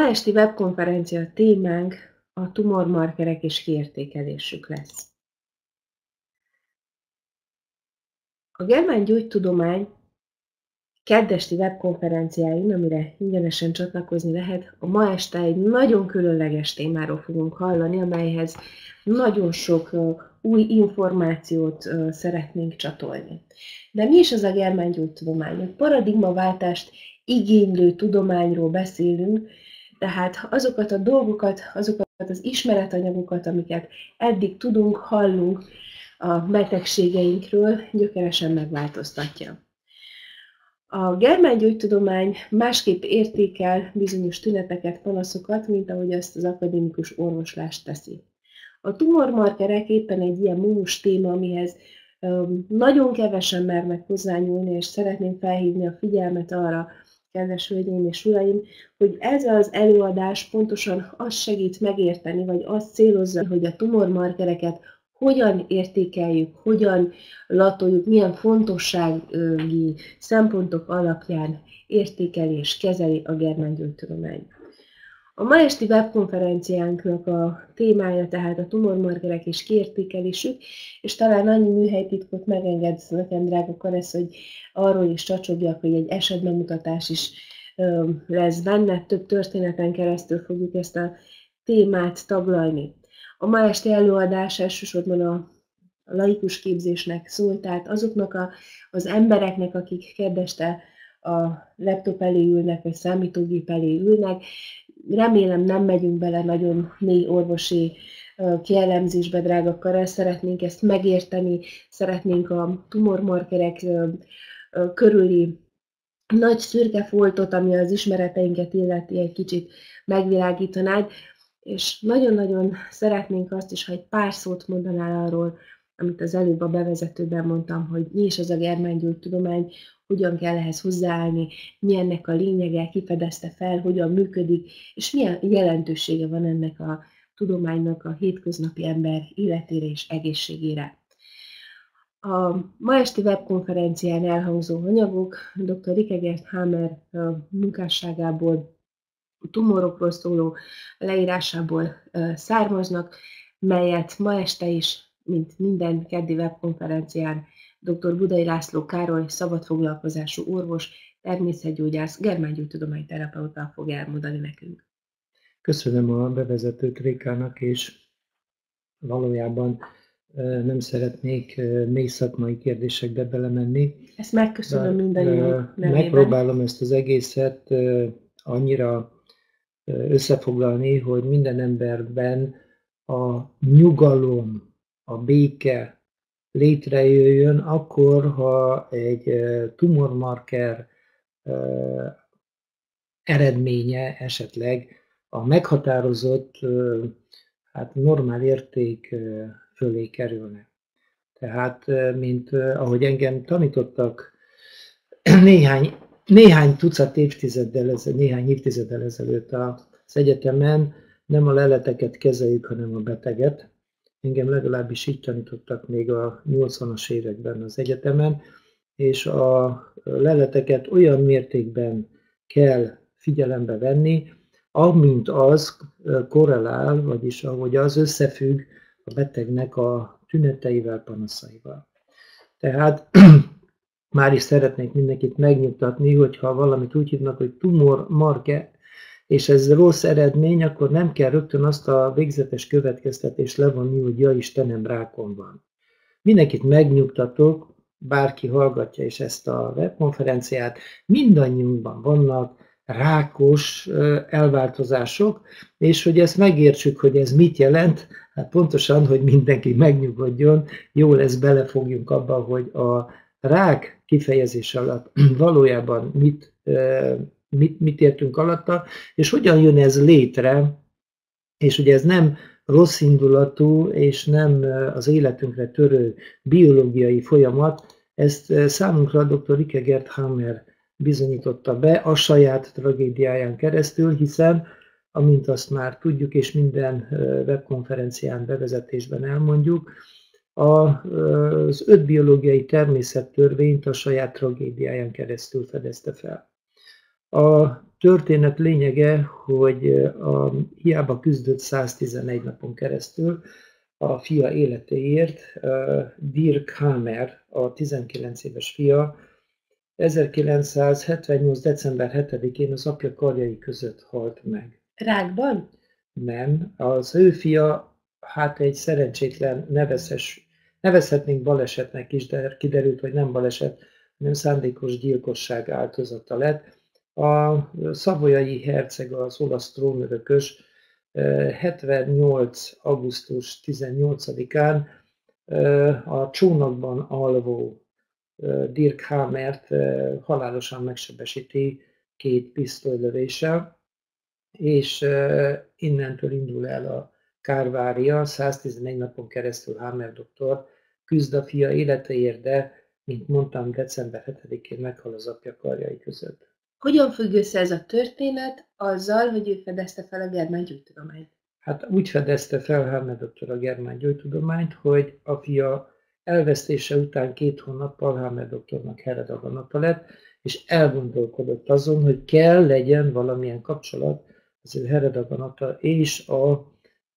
Ma esti webkonferencia témánk a tumormarkerek és kiértékelésük lesz. A Germán Gyógytudomány keddesti webkonferenciáin, amire ingyenesen csatlakozni lehet, a ma este egy nagyon különleges témáról fogunk hallani, amelyhez nagyon sok új információt szeretnénk csatolni. De mi is az a Germán Gyógytudomány? Egy paradigmaváltást igénylő tudományról beszélünk, tehát azokat a dolgokat, azokat az ismeretanyagokat, amiket eddig tudunk, hallunk a betegségeinkről, gyökeresen megváltoztatja. A Germán Gyógytudomány másképp értékel bizonyos tüneteket, panaszokat, mint ahogy azt az akadémikus orvoslás teszi. A tumormarkerek éppen egy ilyen mumus téma, amihez nagyon kevesen mernek hozzányúlni, és szeretném felhívni a figyelmet arra, kedves hölgyeim és uraim, hogy ez az előadás pontosan azt segít megérteni, vagy azt célozza, hogy a tumormarkereket hogyan értékeljük, hogyan latoljuk, milyen fontossági szempontok alapján értékeli és kezeli a Germán Gyógytudomány. A ma esti webkonferenciánknak a témája tehát a tumormarkerek és kiértékelésük, és talán annyi műhelytitkot megengedsz nekem, drága Karesz, hogy arról is csacsogjak, hogy egy esetbemutatás is lesz benne, több történeten keresztül fogjuk ezt a témát taglalni. A ma esti előadás elsősorban a laikus képzésnek szól, tehát azoknak az embereknek, akik keddeste a laptop elé ülnek, vagy számítógép elé ülnek. Remélem nem megyünk bele nagyon mély orvosi kielemzésbe, drága Karel, szeretnénk ezt megérteni, szeretnénk a tumormarkerek körüli nagy szürke foltot, ami az ismereteinket illeti, egy kicsit megvilágítanád, és nagyon-nagyon szeretnénk azt is, ha egy pár szót mondanál arról, amit az előbb a bevezetőben mondtam, hogy mi is az a Germán Gyógytudomány, hogyan kell ehhez hozzáállni, mi ennek a lényege, ki fedezte fel, hogyan működik, és milyen jelentősége van ennek a tudománynak a hétköznapi ember életére és egészségére. A ma esti webkonferencián elhangzó anyagok dr. Rike Gert Hammer munkásságából, a tumorokról szóló leírásából származnak, melyet ma este is, mint minden keddi webkonferencián, dr. Budai László Károly, szabadfoglalkozású orvos, természetgyógyász, Germán Gyógytudomány terapeuta fog elmondani nekünk. Köszönöm a bevezetőt Rékának, és valójában nem szeretnék mély szakmai kérdésekbe belemenni. Ezt megköszönöm mindannyiunk nevében. Megpróbálom ezt az egészet annyira összefoglalni, hogy minden emberben a nyugalom, a béke létrejöjjön, akkor, ha egy tumormarker eredménye esetleg a meghatározott, normál érték fölé kerülne. Tehát, mint ahogy engem tanítottak néhány évtizeddel ezelőtt az egyetemen, nem a leleteket kezeljük, hanem a beteget. Engem legalábbis így tanítottak még a 80-as években az egyetemen, és a leleteket olyan mértékben kell figyelembe venni, amint az korrelál, vagyis ahogy az összefügg a betegnek a tüneteivel, panaszaival. Tehát már is szeretnék mindenkit megnyugtatni, hogyha valamit úgy hívnak, hogy tumormarker, és ez rossz eredmény, akkor nem kell rögtön azt a végzetes következtetést levonni, hogy ja Istenem, rákom van. Mindenkit megnyugtatok, bárki hallgatja is ezt a webkonferenciát, mindannyiunkban vannak rákos elváltozások, és hogy ezt megértsük, hogy ez mit jelent, hát pontosan, hogy mindenki megnyugodjon, jól ezt belefogjunk abba, hogy a rák kifejezés alatt valójában mit értünk alatta, és hogyan jön ez létre, és ugye ez nem rossz indulatú, és nem az életünkre törő biológiai folyamat, ezt számunkra a dr. Rike Gert Hammer bizonyította be a saját tragédiáján keresztül, hiszen, amint azt már tudjuk, és minden webkonferencián bevezetésben elmondjuk, az 5 biológiai természettörvényt a saját tragédiáján keresztül fedezte fel. A történet lényege, hogy hiába küzdött 111 napon keresztül a fia életéért, Dirk Hamer, a 19 éves fia, 1978. december 7-én az apja karjai között halt meg. Rákban? Nem, az ő fia, hát egy szerencsétlen, nevezhetnénk balesetnek is, de kiderült, hogy nem baleset, hanem szándékos gyilkosság áldozata lett. A szavoyai herceg, az olasz trónörökös 78. augusztus 18-án a csónakban alvó Dirk Hamert halálosan megsebesíti 2 pisztolylövéssel, és innentől indul el a kárvária. 111 napon keresztül Hamer doktor küzd a fia életéért, de, mint mondtam, december 7-én meghal az apja karjai között. Hogyan függ össze ez a történet azzal, hogy ő fedezte fel a germán gyógytudományt? Hát úgy fedezte fel Hamer doktor a germán gyógytudományt, hogy a fia elvesztése után 2 hónappal Hamer doktornak herredaganata lett, és elgondolkodott azon, hogy kell legyen valamilyen kapcsolat az ő herredaganata és a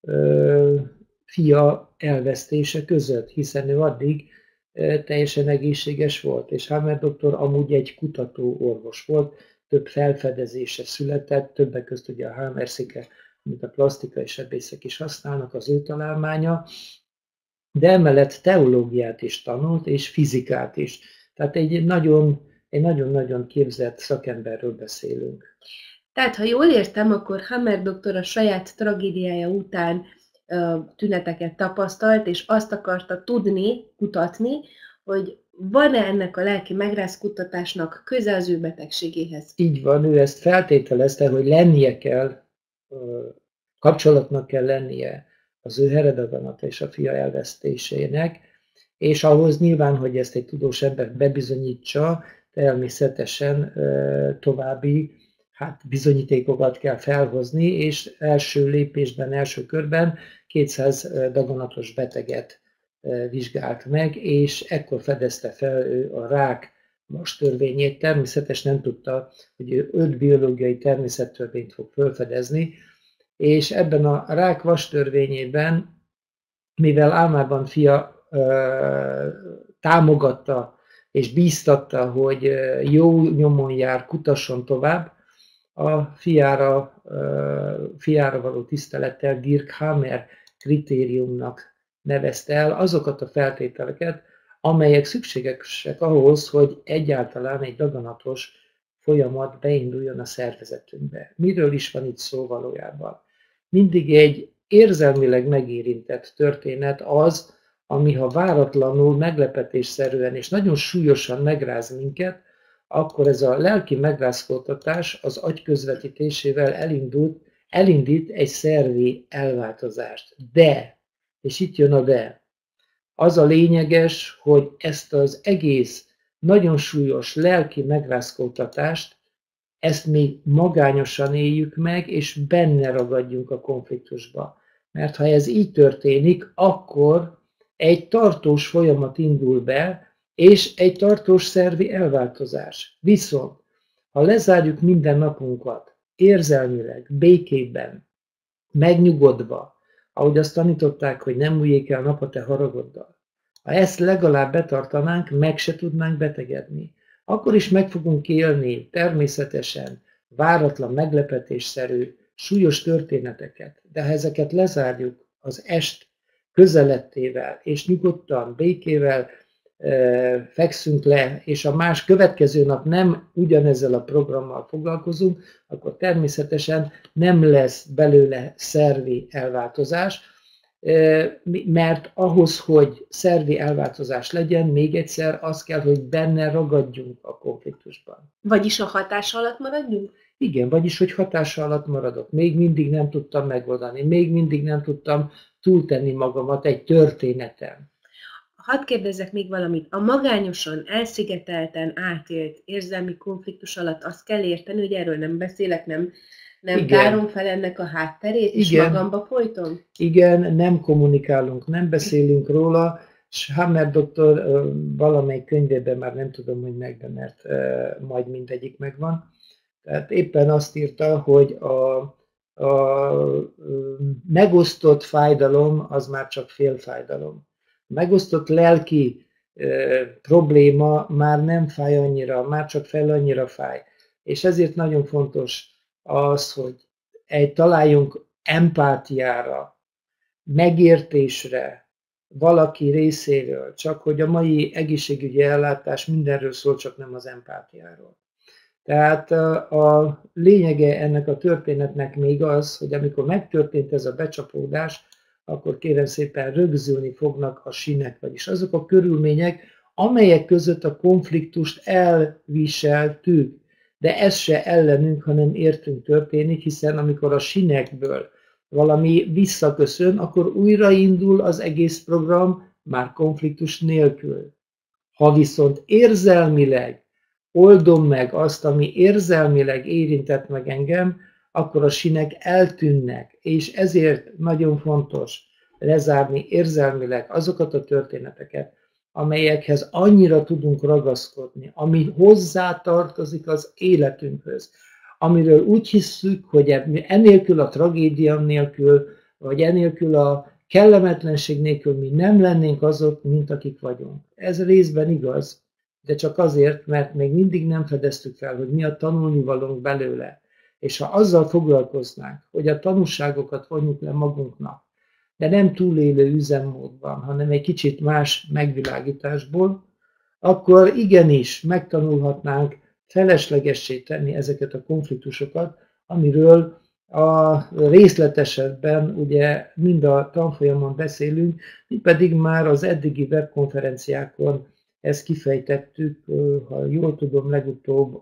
fia elvesztése között, hiszen ő addig teljesen egészséges volt, és Hamer doktor amúgy egy kutató orvos volt, több felfedezése született, többek közt ugye a Hamer-széke, amit a plastikai sebészek is használnak, az ő találmánya, de emellett teológiát is tanult, és fizikát is. Tehát egy nagyon-nagyon képzett szakemberről beszélünk. Tehát, ha jól értem, akkor Hamer doktor a saját tragédiája után tüneteket tapasztalt, és azt akarta tudni, kutatni, hogy van-e ennek a lelki megrázkuttatásnak köze az ő betegségéhez. Így van, ő ezt feltételezte, hogy lennie kell, kapcsolatnak kell lennie az ő herredaganata és a fia elvesztésének, és ahhoz nyilván, hogy ezt egy tudós ember bebizonyítsa, természetesen további bizonyítékokat kell felhozni, és első lépésben, első körben 200 daganatos beteget vizsgált meg, és ekkor fedezte fel ő a rák vastörvényét. Természetesen nem tudta, hogy ő 5 biológiai természettörvényt fog felfedezni, és ebben a rák vastörvényében, mivel álmában fia támogatta és bíztatta, hogy jó nyomon jár, kutasson tovább, a fiára való tisztelettel Dirk Hamer kritériumnak nevezte el azokat a feltételeket, amelyek szükségesek ahhoz, hogy egyáltalán egy daganatos folyamat beinduljon a szervezetünkbe. Miről is van itt szó valójában? Mindig egy érzelmileg megérintett történet az, ami ha váratlanul, meglepetésszerűen és nagyon súlyosan megráz minket, akkor ez a lelki megrázkódtatás az agy közvetítésével elindít egy szervi elváltozást. De, és itt jön a de, az a lényeges, hogy ezt az egész nagyon súlyos lelki megrázkódtatást, ezt mi magányosan éljük meg, és benne ragadjunk a konfliktusba. Mert ha ez így történik, akkor egy tartós folyamat indul be, és egy tartós szervi elváltozás. Viszont, ha lezárjuk minden napunkat érzelmileg, békében, megnyugodva, ahogy azt tanították, hogy nem múljék el nap a te haragoddal, ha ezt legalább betartanánk, meg se tudnánk betegedni. Akkor is meg fogunk élni természetesen váratlan, meglepetésszerű, súlyos történeteket, de ha ezeket lezárjuk az est közelettével, és nyugodtan, békével fekszünk le, és a következő nap nem ugyanezzel a programmal foglalkozunk, akkor természetesen nem lesz belőle szervi elváltozás, mert ahhoz, hogy szervi elváltozás legyen, még egyszer az kell, hogy benne ragadjunk a konfliktusban. Vagyis a hatás alatt maradjunk? Igen, vagyis, hogy hatása alatt maradok. Még mindig nem tudtam megoldani, még mindig nem tudtam túltenni magamat egy történeten. Hadd kérdezzek még valamit. A magányosan, elszigetelten átélt érzelmi konfliktus alatt azt kell érteni, hogy erről nem beszélek, nem tárom fel ennek a hátterét, és magamba folytom? Igen, nem kommunikálunk, nem beszélünk róla, és Hamer doktor valamelyik könyvében, már nem tudom, hogy megvan, mert majd mindegyik megvan, Tehát éppen azt írta, hogy a megosztott fájdalom az már csak félfájdalom. A megosztott lelki probléma már nem fáj annyira, már csak fel annyira fáj. És ezért nagyon fontos az, hogy találjunk empátiára, megértésre valaki részéről, csak hogy a mai egészségügyi ellátás mindenről szól, csak nem az empátiáról. Tehát a lényege ennek a történetnek még az, hogy amikor megtörtént ez a becsapódás, akkor kérem szépen rögzülni fognak a sínek, vagyis azok a körülmények, amelyek között a konfliktust elviseltük. De ez se ellenünk, hanem értünk történik, hiszen amikor a sinekből valami visszaköszön, akkor újraindul az egész program, már konfliktus nélkül. Ha viszont érzelmileg oldom meg azt, ami érzelmileg érintett meg engem, akkor a sínek eltűnnek, és ezért nagyon fontos lezárni érzelmileg azokat a történeteket, amelyekhez annyira tudunk ragaszkodni, ami hozzá tartozik az életünkhöz, amiről úgy hisszük, hogy enélkül a tragédia nélkül, vagy enélkül a kellemetlenség nélkül mi nem lennénk azok, mint akik vagyunk. Ez részben igaz, de csak azért, mert még mindig nem fedeztük fel, hogy mi a tanulnivalónk belőle. És ha azzal foglalkoznánk, hogy a tanulságokat vonjuk le magunknak, de nem túlélő üzemmódban, hanem egy kicsit más megvilágításból, akkor igenis megtanulhatnánk feleslegessé tenni ezeket a konfliktusokat, amiről a részletesebben ugye mind a tanfolyamon beszélünk, mi pedig már az eddigi webkonferenciákon ezt kifejtettük, ha jól tudom, legutóbb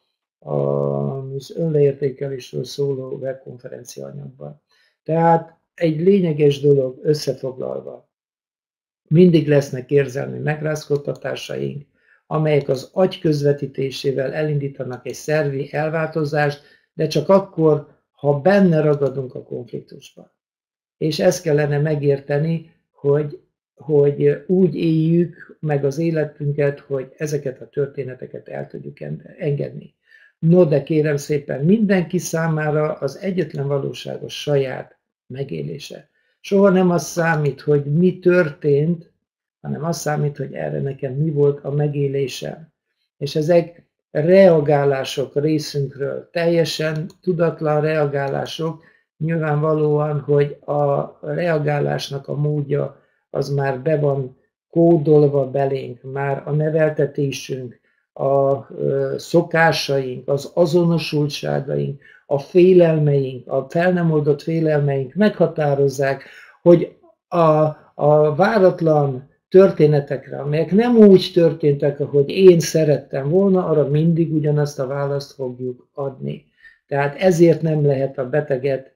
az önleértékelésről szóló webkonferencia anyagban. Tehát egy lényeges dolog összefoglalva. Mindig lesznek érzelmi megrázkódtatásaink, amelyek az agy közvetítésével elindítanak egy szervi elváltozást, de csak akkor, ha benne ragadunk a konfliktusban. És ezt kellene megérteni, hogy úgy éljük meg az életünket, hogy ezeket a történeteket el tudjuk engedni. No, de kérem szépen, mindenki számára az egyetlen valóságos saját megélése. Soha nem az számít, hogy mi történt, hanem az számít, hogy erre nekem mi volt a megélésem. És ezek reagálások részünkről, teljesen tudatlan reagálások, nyilvánvalóan, hogy a reagálásnak a módja az már be van kódolva belénk, már a neveltetésünk, a szokásaink, az azonosultságaink, a félelmeink, a fel nem oldott félelmeink meghatározzák, hogy a váratlan történetekre, amelyek nem úgy történtek, ahogy én szerettem volna, arra mindig ugyanazt a választ fogjuk adni. Tehát ezért nem lehet a beteget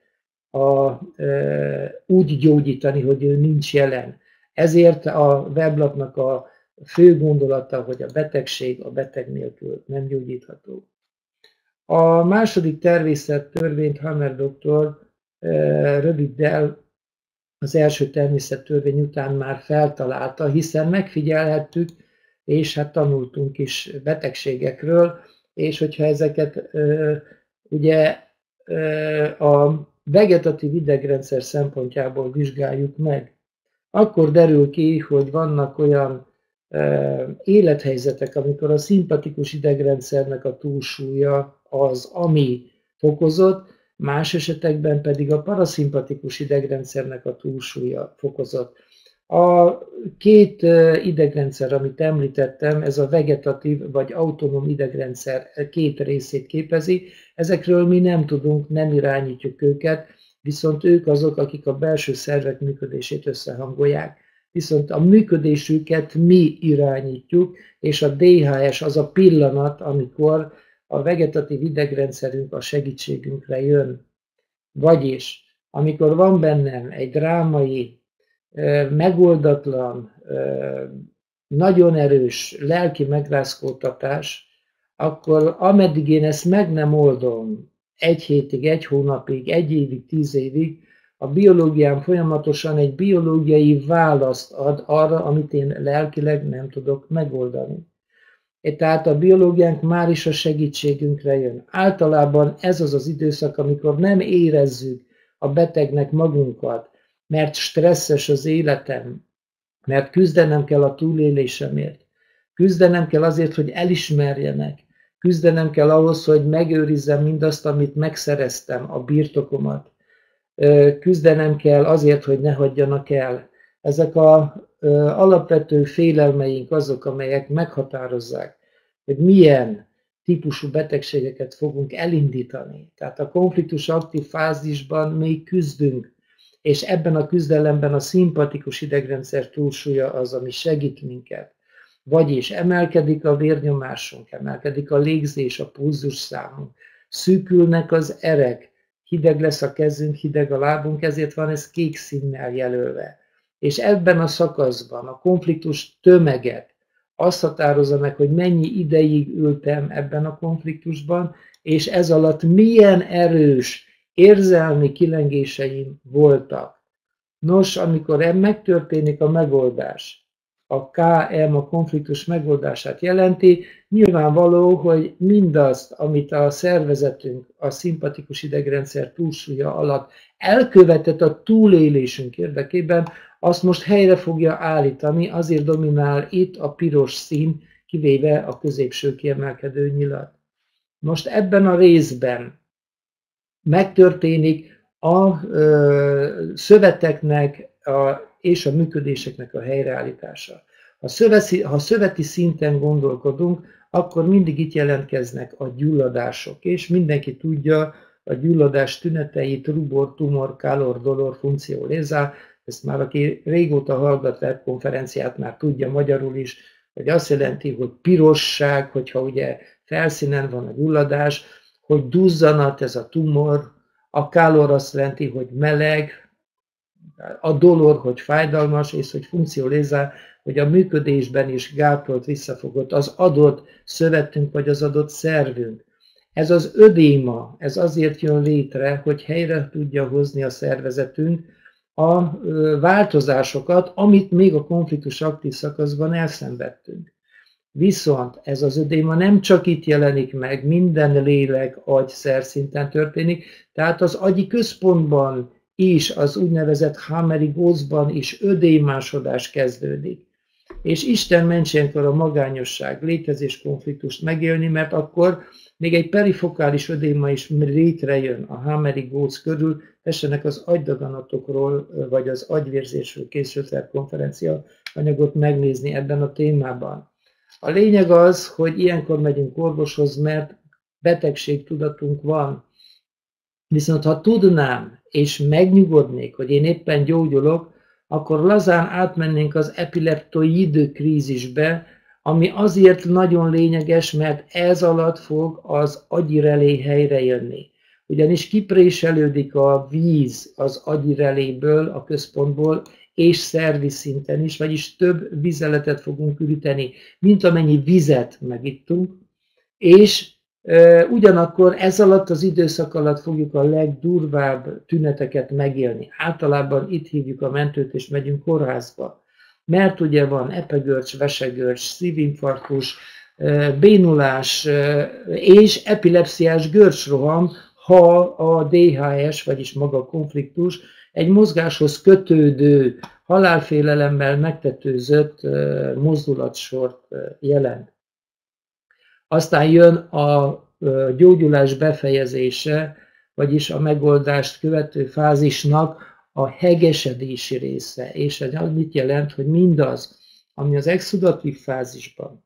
úgy gyógyítani, hogy ő nincs jelen. Ezért a weblapnak a fő gondolata, hogy a betegség a beteg nélkül nem gyógyítható. A második természettörvényt Hammer doktor röviddel az első természettörvény után már feltalálta, hiszen megfigyelhettük, és hát tanultunk is betegségekről, és hogyha ezeket ugye a vegetatív idegrendszer szempontjából vizsgáljuk meg, akkor derül ki, hogy vannak olyan élethelyzetek, amikor a szimpatikus idegrendszernek a túlsúlya az, ami fokozott, más esetekben pedig a paraszimpatikus idegrendszernek a túlsúlya fokozott. A két idegrendszer, amit említettem, ez a vegetatív vagy autonóm idegrendszer két részét képezi, ezekről mi nem tudunk, nem irányítjuk őket, viszont ők azok, akik a belső szervek működését összehangolják. Viszont a működésüket mi irányítjuk, és a DHS az a pillanat, amikor a vegetatív idegrendszerünk a segítségünkre jön. Vagyis, amikor van bennem egy drámai, megoldatlan, nagyon erős lelki megrázkódtatás, akkor ameddig én ezt meg nem oldom, 1 hétig, 1 hónapig, 1 évig, 10 évig, a biológiám folyamatosan egy biológiai választ ad arra, amit én lelkileg nem tudok megoldani. Tehát a biológiánk már is a segítségünkre jön. Általában ez az az időszak, amikor nem érezzük a betegnek magunkat, mert stresszes az életem, mert küzdenem kell a túlélésemért, küzdenem kell azért, hogy elismerjenek, küzdenem kell ahhoz, hogy megőrizzem mindazt, amit megszereztem, a birtokomat, küzdenem kell azért, hogy ne hagyjanak el. Ezek az alapvető félelmeink azok, amelyek meghatározzák, hogy milyen típusú betegségeket fogunk elindítani. Tehát a konfliktus aktív fázisban még küzdünk, és ebben a küzdelemben a szimpatikus idegrendszer túlsúlya az, ami segít minket. Vagyis emelkedik a vérnyomásunk, emelkedik a légzés, a pulzusszámunk, szűkülnek az erek, hideg lesz a kezünk, hideg a lábunk, ezért van ez kék színnel jelölve. És ebben a szakaszban a konfliktus tömeget azt határozza meg, hogy mennyi ideig ültem ebben a konfliktusban, és ez alatt milyen erős érzelmi kilengéseim voltak. Nos, amikor megtörténik a megoldás, a KM a konfliktus megoldását jelenti, nyilvánvaló, hogy mindazt, amit a szervezetünk a szimpatikus idegrendszer túlsúlya alatt elkövetett a túlélésünk érdekében, azt most helyre fogja állítani, azért dominál itt a piros szín, kivéve a középső kiemelkedő nyilat. Most ebben a részben megtörténik a szöveteknek és a működéseknek a helyreállítása. Ha szöveti szinten gondolkodunk, akkor mindig itt jelentkeznek a gyulladások, és mindenki tudja a gyulladás tüneteit, rubor, tumor, calor, dolor, funktio lesa, ezt már aki régóta hallgat webkonferenciát, már tudja magyarul is, hogy azt jelenti, hogy pirosság, hogyha ugye felszínen van a gyulladás, hogy duzzanat, ez a tumor, a calor azt jelenti, hogy meleg, a dolor, hogy fájdalmas, és hogy funktio lesa, hogy a működésben is gátolt, visszafogott az adott szövetünk, vagy az adott szervünk. Ez az ödéma, ez azért jön létre, hogy helyre tudja hozni a szervezetünk a változásokat, amit még a konfliktus aktív szakaszban elszenvedtünk. Viszont ez az ödéma nem csak itt jelenik meg, minden lélek, agy, szerszinten történik, tehát az agyi központban is, az úgynevezett Hammeri gócban is ödémásodás kezdődik. És Isten ments ilyenkor a magányosság, létezés konfliktust megélni, mert akkor még egy perifokális ödéma is létrejön a Hammeri góc körül, tessenek az agydaganatokról, vagy az agyvérzésről készült konferencia anyagot megnézni ebben a témában. A lényeg az, hogy ilyenkor megyünk orvoshoz, mert betegségtudatunk van. Viszont ha tudnám, és megnyugodnék, hogy én éppen gyógyulok, akkor lazán átmennénk az epileptoid krízisbe, ami azért nagyon lényeges, mert ez alatt fog az agyi relé helyrejönni. Ugyanis kipréselődik a víz az agyi reléből, a központból, és szerviz szinten is, vagyis több vizeletet fogunk üríteni, mint amennyi vizet megittunk, és ugyanakkor ez alatt az időszak alatt fogjuk a legdurvább tüneteket megélni. Általában itt hívjuk a mentőt és megyünk kórházba. Mert ugye van epegörcs, vesegörcs, szívinfarktus, bénulás és epilepsziás görcsroham, ha a DHS, vagyis maga a konfliktus egy mozgáshoz kötődő, halálfélelemmel megtetőzött mozdulatsort jelent. Aztán jön a gyógyulás befejezése, vagyis a megoldást követő fázisnak a hegesedési része. És ez mit jelent, hogy mindaz, ami az exudatív fázisban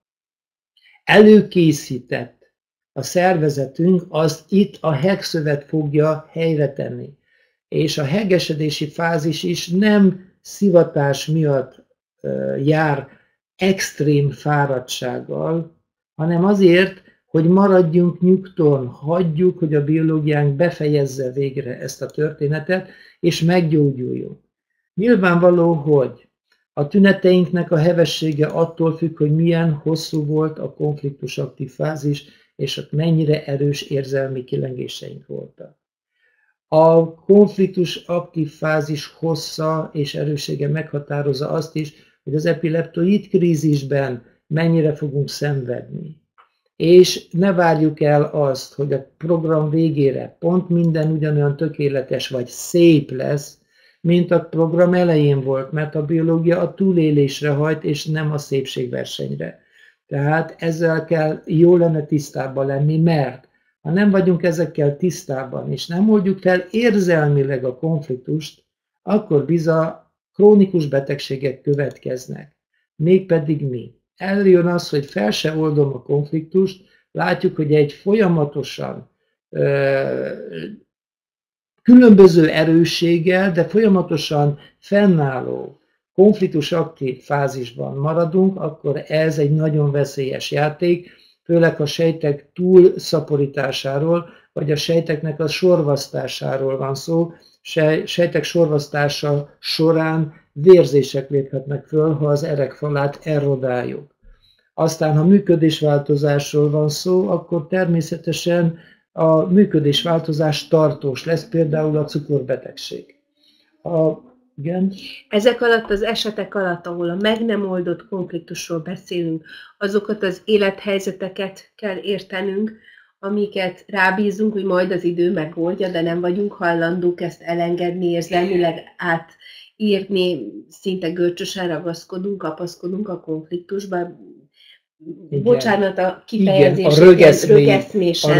előkészített a szervezetünk, azt itt a hegszövet fogja helyre tenni. És a hegesedési fázis is nem szivatás miatt jár extrém fáradtsággal, hanem azért, hogy maradjunk nyugton, hagyjuk, hogy a biológiánk befejezze végre ezt a történetet, és meggyógyuljunk. Nyilvánvaló, hogy a tüneteinknek a hevessége attól függ, hogy milyen hosszú volt a konfliktus aktív fázis, és ott mennyire erős érzelmi kilengéseink voltak. A konfliktus aktív fázis hossza és erőssége meghatározza azt is, hogy az epileptoid krízisben mennyire fogunk szenvedni. És ne várjuk el azt, hogy a program végére pont minden ugyanolyan tökéletes vagy szép lesz, mint a program elején volt, mert a biológia a túlélésre hajt, és nem a szépségversenyre. Tehát ezzel kell jó lenne tisztában lenni, mert ha nem vagyunk ezekkel tisztában, és nem oldjuk fel érzelmileg a konfliktust, akkor bizony krónikus betegségek következnek. Mégpedig mi? Eljön az, hogy fel se oldom a konfliktust, látjuk, hogy egy folyamatosan különböző erősséggel, de folyamatosan fennálló, konfliktus aktív fázisban maradunk, akkor ez egy nagyon veszélyes játék, főleg a sejtek túlszaporításáról, vagy a sejteknek a sorvasztásáról van szó. Sejtek sorvasztása során vérzések léphetnek föl, ha az erekfalát erodáljuk. Aztán, ha működésváltozásról van szó, akkor természetesen a működésváltozás tartós lesz, például a cukorbetegség. Igen? Ezek alatt az esetek alatt, ahol a meg nem oldott konfliktusról beszélünk, azokat az élethelyzeteket kell értenünk, amiket rábízunk, hogy majd az idő megoldja, de nem vagyunk hajlandók ezt elengedni, érzelmileg átírni, szinte görcsösen ragaszkodunk, kapaszkodunk a konfliktusba. Igen. Bocsánat a kifejezés, rögeszmésen.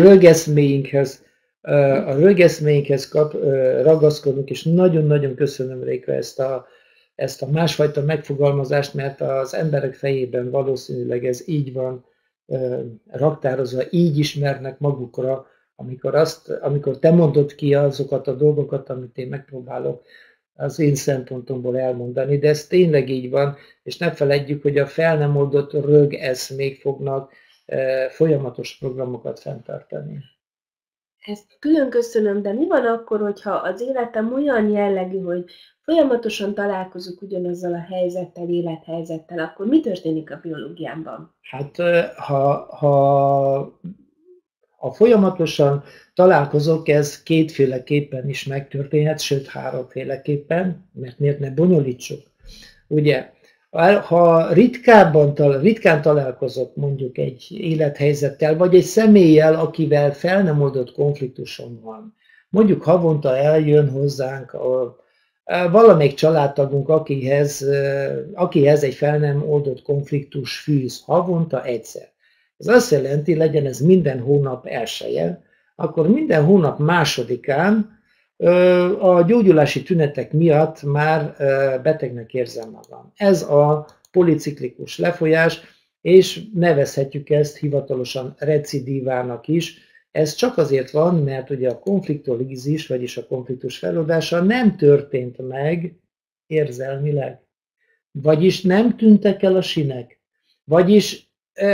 A rögeszményhez ragaszkodunk, és nagyon-nagyon köszönöm, Réka, ezt a másfajta megfogalmazást, mert az emberek fejében valószínűleg ez így van raktározva, így ismernek magukra, amikor te mondod ki azokat a dolgokat, amit én megpróbálok az én szempontomból elmondani, de ez tényleg így van, és ne feledjük, hogy a fel nem oldott rögeszmék fognak folyamatos programokat fenntartani. Ezt külön köszönöm, de mi van akkor, hogyha az életem olyan jellegű, hogy folyamatosan találkozunk ugyanazzal a helyzettel, élethelyzettel, akkor mi történik a biológiámban? Hát, ha folyamatosan találkozok, ez kétféleképpen is megtörténhet, sőt háromféleképpen, mert miért ne bonyolítsuk. Ugye, ha ritkán találkozok mondjuk egy élethelyzettel, vagy egy személlyel, akivel fel nem oldott konfliktusom van, mondjuk havonta eljön hozzánk valamelyik családtagunk, akihez egy fel nem oldott konfliktus fűz, havonta egyszer. Ez azt jelenti, legyen ez minden hónap elsője, akkor minden hónap másodikán a gyógyulási tünetek miatt már betegnek érzem magam. Ez a policiklikus lefolyás, és nevezhetjük ezt hivatalosan recidívának is. Ez csak azért van, mert ugye a konfliktolízis, vagyis a konfliktus feloldása nem történt meg érzelmileg. Vagyis nem tűntek el a sinek. Vagyis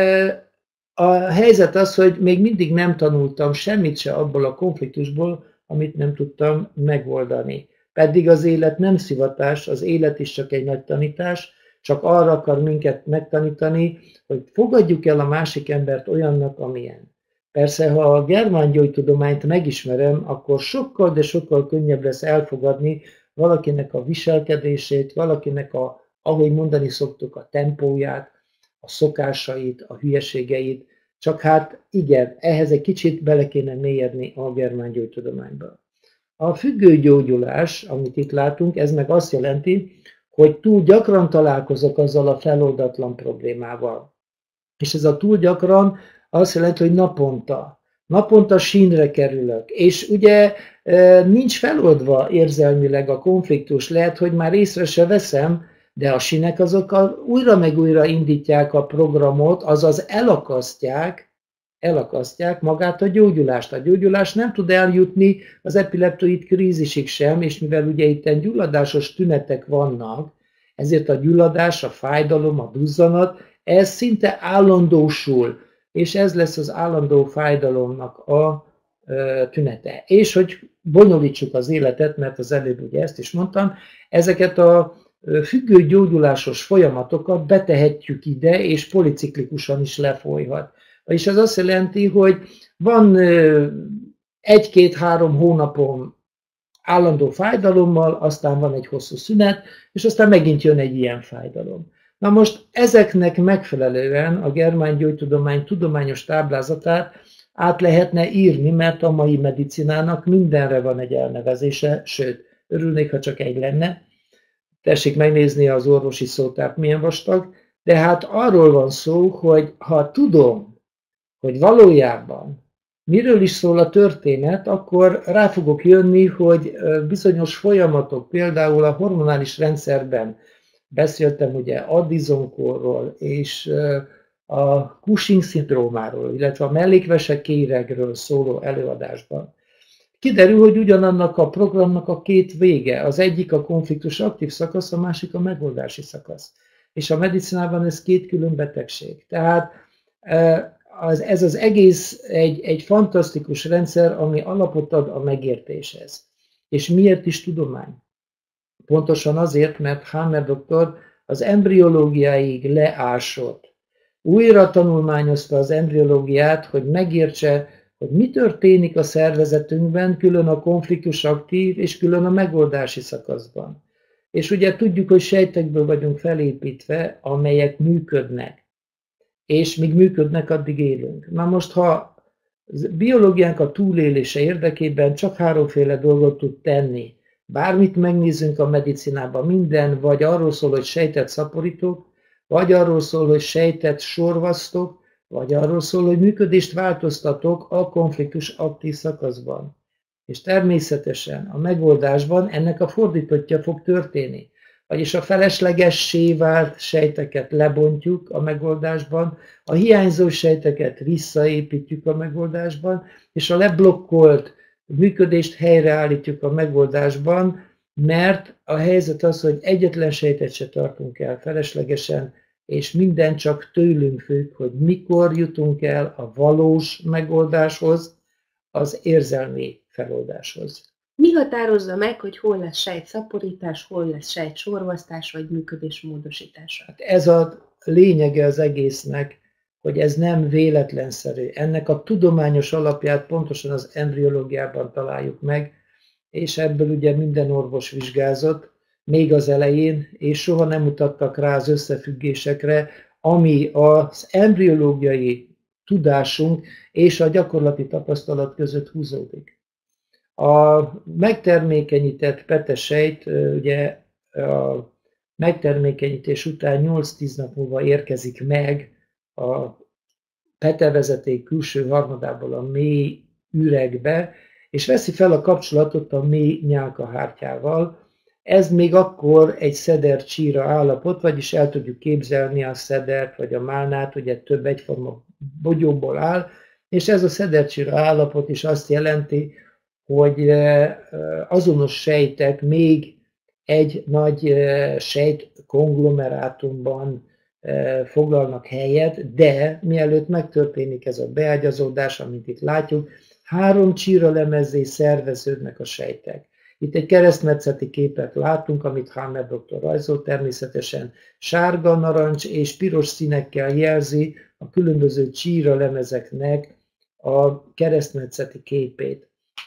a helyzet az, hogy még mindig nem tanultam semmit se abból a konfliktusból, amit nem tudtam megoldani. Pedig az élet nem szivatás, az élet is csak egy nagy tanítás, csak arra akar minket megtanítani, hogy fogadjuk el a másik embert olyannak, amilyen. Persze, ha a germán gyógytudományt megismerem, akkor sokkal, de sokkal könnyebb lesz elfogadni valakinek a viselkedését, valakinek ahogy mondani szoktuk, a tempóját, a szokásait, a hülyeségeit, csak hát igen, ehhez egy kicsit bele kéne mélyedni a germán gyógytudományba. A függő gyógyulás, amit itt látunk, ez meg azt jelenti, hogy túl gyakran találkozok azzal a feloldatlan problémával. És ez a túl gyakran azt jelenti, hogy naponta sínre kerülök. És ugye nincs feloldva érzelmileg a konfliktus, lehet, hogy már észre se veszem, de a sínek azok újra meg újra indítják a programot, azaz elakasztják magát a gyógyulást. A gyógyulás nem tud eljutni az epileptoid krízisig sem, és mivel ugye itt gyulladásos tünetek vannak, ezért a gyulladás, a fájdalom, a duzzanat, ez szinte állandósul, és ez lesz az állandó fájdalomnak a tünete. És hogy bonyolítsuk az életet, mert az előbb ugye ezt is mondtam, ezeket a függő gyógyulásos folyamatokat betehetjük ide, és policiklikusan is lefolyhat. És ez azt jelenti, hogy van 1-2-3 hónapon állandó fájdalommal, aztán van egy hosszú szünet, és aztán megint jön egy ilyen fájdalom. Na most ezeknek megfelelően a germángyógytudomány tudományos táblázatát át lehetne írni, mert a mai medicinának mindenre van egy elnevezése, sőt, örülnék, ha csak egy lenne. Tessék megnézni az orvosi szótárt, milyen vastag, de hát arról van szó, hogy ha tudom, hogy valójában miről is szól a történet, akkor rá fogok jönni, hogy bizonyos folyamatok, például a hormonális rendszerben, beszéltem ugye Addison-korról és a Cushing-szindrómáról, illetve a mellékvesekéregről szóló előadásban. Kiderül, hogy ugyanannak a programnak a két vége. Az egyik a konfliktus aktív szakasz, a másik a megoldási szakasz. És a medicinában ez két külön betegség. Tehát ez az egész egy fantasztikus rendszer, ami alapot ad a megértéshez. És miért is tudomány? Pontosan azért, mert Hammer doktor az embriológiáig leásott. Újra tanulmányozta az embriológiát, hogy megértse, hogy mi történik a szervezetünkben, külön a konfliktus aktív és külön a megoldási szakaszban. És ugye tudjuk, hogy sejtekből vagyunk felépítve, amelyek működnek. És míg működnek, addig élünk. Na most, ha biológiánk a túlélése érdekében csak háromféle dolgot tud tenni, bármit megnézzünk a medicinában, minden vagy arról szól, hogy sejtet szaporítok, vagy arról szól, hogy sejtet sorvasztok, vagy arról szól, hogy működést változtatok a konfliktus aktív szakaszban. És természetesen a megoldásban ennek a fordítottja fog történni. Vagyis a feleslegessé vált sejteket lebontjuk a megoldásban, a hiányzó sejteket visszaépítjük a megoldásban, és a leblokkolt működést helyreállítjuk a megoldásban, mert a helyzet az, hogy egyetlen sejtet se tartunk el feleslegesen, és minden csak tőlünk függ, hogy mikor jutunk el a valós megoldáshoz, az érzelmi feloldáshoz. Mi határozza meg, hogy hol lesz sejtszaporítás, hol lesz sejtsorvasztás vagy működésmódosítás? Hát ez a lényege az egésznek, hogy ez nem véletlenszerű. Ennek a tudományos alapját pontosan az embriológiában találjuk meg, és ebből ugye minden orvos vizsgázott, még az elején, és soha nem mutattak rá az összefüggésekre, ami az embriológiai tudásunk és a gyakorlati tapasztalat között húzódik. A megtermékenyített petesejt, ugye a megtermékenyítés után 8-10 nap múlva érkezik meg a petevezeték külső harmadából a mély üregbe, és veszi fel a kapcsolatot a mély nyálkahártyával. Ez még akkor egy szeder-csíra állapot, vagyis el tudjuk képzelni a szedert vagy a málnát, ugye több egyforma bogyóból áll, és ez a szeder-csíra állapot is azt jelenti, hogy azonos sejtek még egy nagy sejt konglomerátumban foglalnak helyet, de mielőtt megtörténik ez a beágyazódás, amit itt látjuk, 3 csíralemezé szerveződnek a sejtek. Itt egy keresztmetszeti képet látunk, amit Hammer doktor rajzolt, természetesen sárga, narancs és piros színekkel jelzi a különböző csíralemezeknek a keresztmetszeti képét.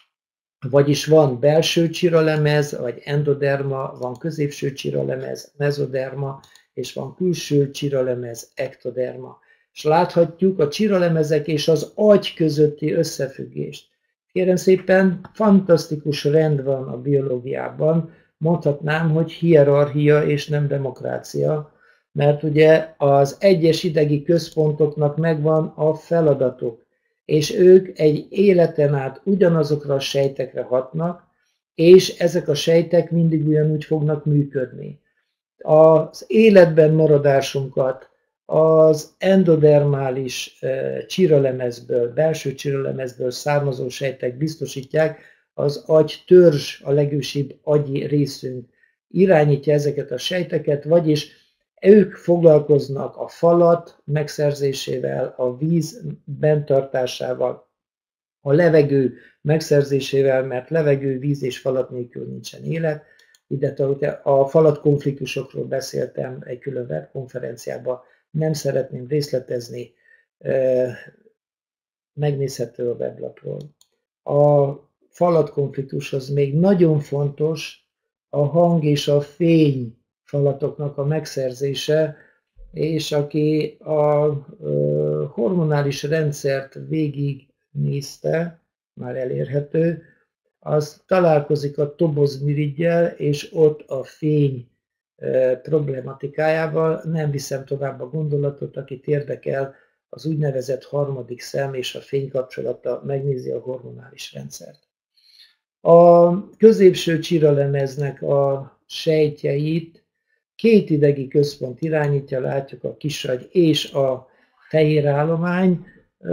Vagyis van belső csíralemez, vagy endoderma, van középső csíralemez, mezoderma, és van külső csíralemez, ektoderma. És láthatjuk a csíralemezek és az agy közötti összefüggést. Kérem szépen, fantasztikus rend van a biológiában, mondhatnám, hogy hierarchia és nem demokrácia, mert ugye az egyes idegi központoknak megvan a feladatuk, és ők egy életen át ugyanazokra a sejtekre hatnak, és ezek a sejtek mindig ugyanúgy fognak működni. Az életben maradásunkat az endodermális csíralemezből, belső csíralemezből származó sejtek biztosítják, az agy törzs, a legősibb agyi részünk irányítja ezeket a sejteket, vagyis ők foglalkoznak a falat megszerzésével, a víz benntartásával, a levegő megszerzésével, mert levegő, víz és falat nélkül nincsen élet. Ide a falat konfliktusokról beszéltem egy külön webkonferenciában, nem szeretném részletezni, megnézhető a weblapról. A falat konfliktushoz még nagyon fontos a hang és a fény falatoknak a megszerzése, és aki a hormonális rendszert végignézte, már elérhető, az találkozik a tobozmirigyel, és ott a fény problematikájával. Nem viszem tovább a gondolatot, akit érdekel, az úgynevezett harmadik szem és a fény kapcsolata megnézi a hormonális rendszert. A középső csíralemeznek a sejtjeit két idegi központ irányítja, látjuk a kisagy és a fehérállomány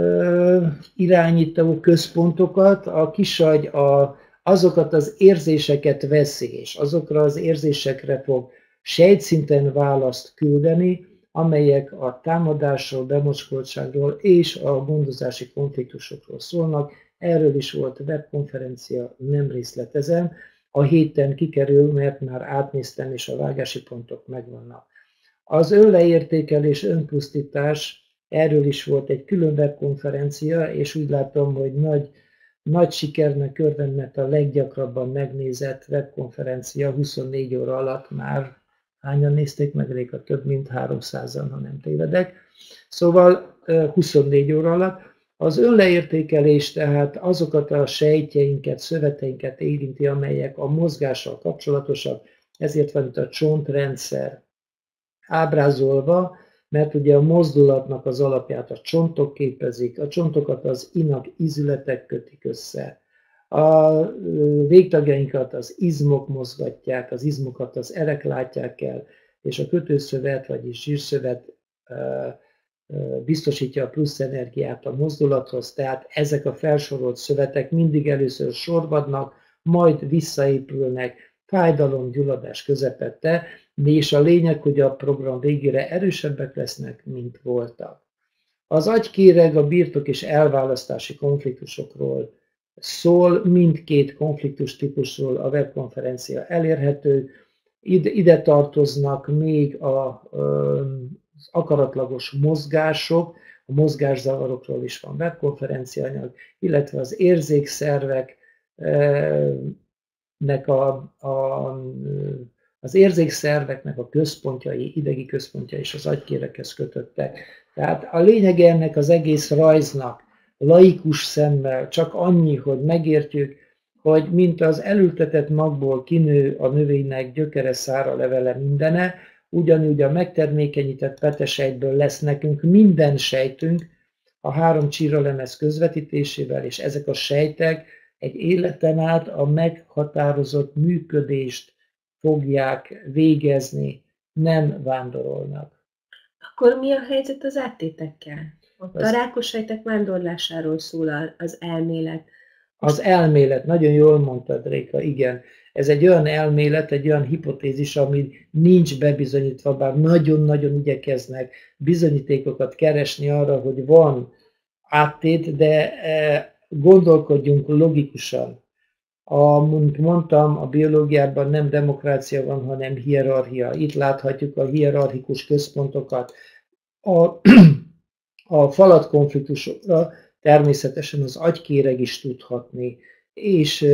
irányító központokat. A kisagy azokat az érzéseket veszi, és azokra az érzésekre fog sejtszinten választ küldeni, amelyek a támadásról, bemocskoltságról és a gondozási konfliktusokról szólnak. Erről is volt webkonferencia, nem részletezem. A héten kikerül, mert már átnéztem, és a vágási pontok megvannak. Az önleértékelés, önpusztítás, erről is volt egy külön webkonferencia, és úgy látom, hogy nagy sikernek örvend, mert a leggyakrabban megnézett webkonferencia 24 óra alatt már hányan nézték meg, Réka? Több mint 300-an, ha nem tévedek. Szóval 24 óra alatt. Az önleértékelés tehát azokat a sejtjeinket, szöveteinket érinti, amelyek a mozgással kapcsolatosak, ezért van itt a csontrendszer ábrázolva, mert ugye a mozdulatnak az alapját a csontok képezik, a csontokat az inak, izületek kötik össze, a végtagjainkat az izmok mozgatják, az izmokat az erek látják el, és a kötőszövet, vagyis zsírszövet biztosítja a plusz energiát a mozdulathoz, tehát ezek a felsorolt szövetek mindig először sorvadnak, majd visszaépülnek, fájdalom, gyulladás közepette, és a lényeg, hogy a program végére erősebbek lesznek, mint voltak. Az agykéreg a birtok és elválasztási konfliktusokról szól, mindkét konfliktus típusról a webkonferencia elérhető. Ide tartoznak még az akaratlagos mozgások, a mozgászavarokról is van webkonferenciaanyag, illetve az érzékszerveknek az érzékszerveknek a központjai, idegi központjai és az agykéreghez kötöttek. Tehát a lényege ennek az egész rajznak laikus szemmel csak annyi, hogy megértjük, hogy mint az elültetett magból kinő a növénynek gyökere, szára, levele, mindene, ugyanúgy a megtermékenyített petesejtből lesz nekünk minden sejtünk a 3 csíralemez közvetítésével, és ezek a sejtek egy életen át a meghatározott működést fogják végezni, nem vándorolnak. Akkor mi a helyzet az áttétekkel? Ott a rákos sejtek vándorlásáról szól az elmélet. Az elmélet, nagyon jól mondtad, Réka, igen. Ez egy olyan elmélet, egy olyan hipotézis, ami nincs bebizonyítva, bár nagyon-nagyon igyekeznek bizonyítékokat keresni arra, hogy van áttét, de gondolkodjunk logikusan. Mint mondtam, a biológiában nem demokrácia van, hanem hierarchia. Itt láthatjuk a hierarchikus központokat. A falatkonfliktusokra természetesen az agykéreg is tudhatni, és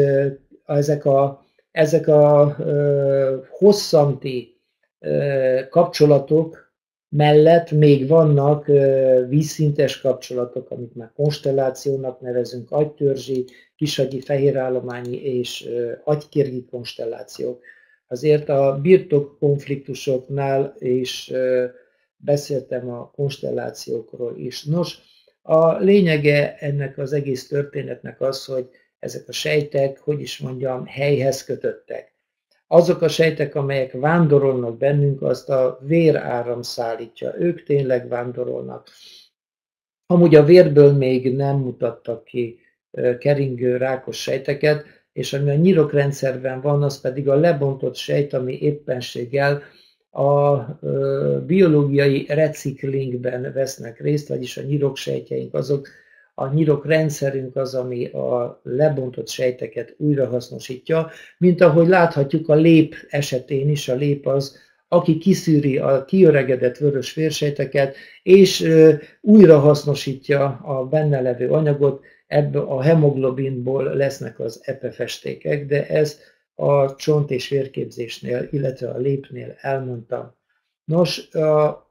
ezek a hosszanti kapcsolatok mellett még vannak vízszintes kapcsolatok, amit már konstellációnak nevezünk, agytörzsi, kisagyi, fehérállományi és agykérgi konstellációk. Azért a birtok konfliktusoknál is beszéltem a konstellációkról is. Nos, a lényege ennek az egész történetnek az, hogy ezek a sejtek, hogy is mondjam, helyhez kötöttek. Azok a sejtek, amelyek vándorolnak bennünk, azt a véráram szállítja. Ők tényleg vándorolnak. Amúgy a vérből még nem mutattak ki keringő rákos sejteket, és ami a nyirokrendszerben van, az pedig a lebontott sejt, ami éppenséggel a biológiai reciklingben vesznek részt, vagyis a nyiroksejtjeink azok, a nyirokrendszerünk az, ami a lebontott sejteket újrahasznosítja, mint ahogy láthatjuk a lép esetén is, a lép az, aki kiszűri a kiöregedett vörös vérsejteket, és újrahasznosítja a benne levő anyagot, ebből a hemoglobinból lesznek az epefestékek, de ez a csont- és vérképzésnél, illetve a lépnél elmondtam. Nos,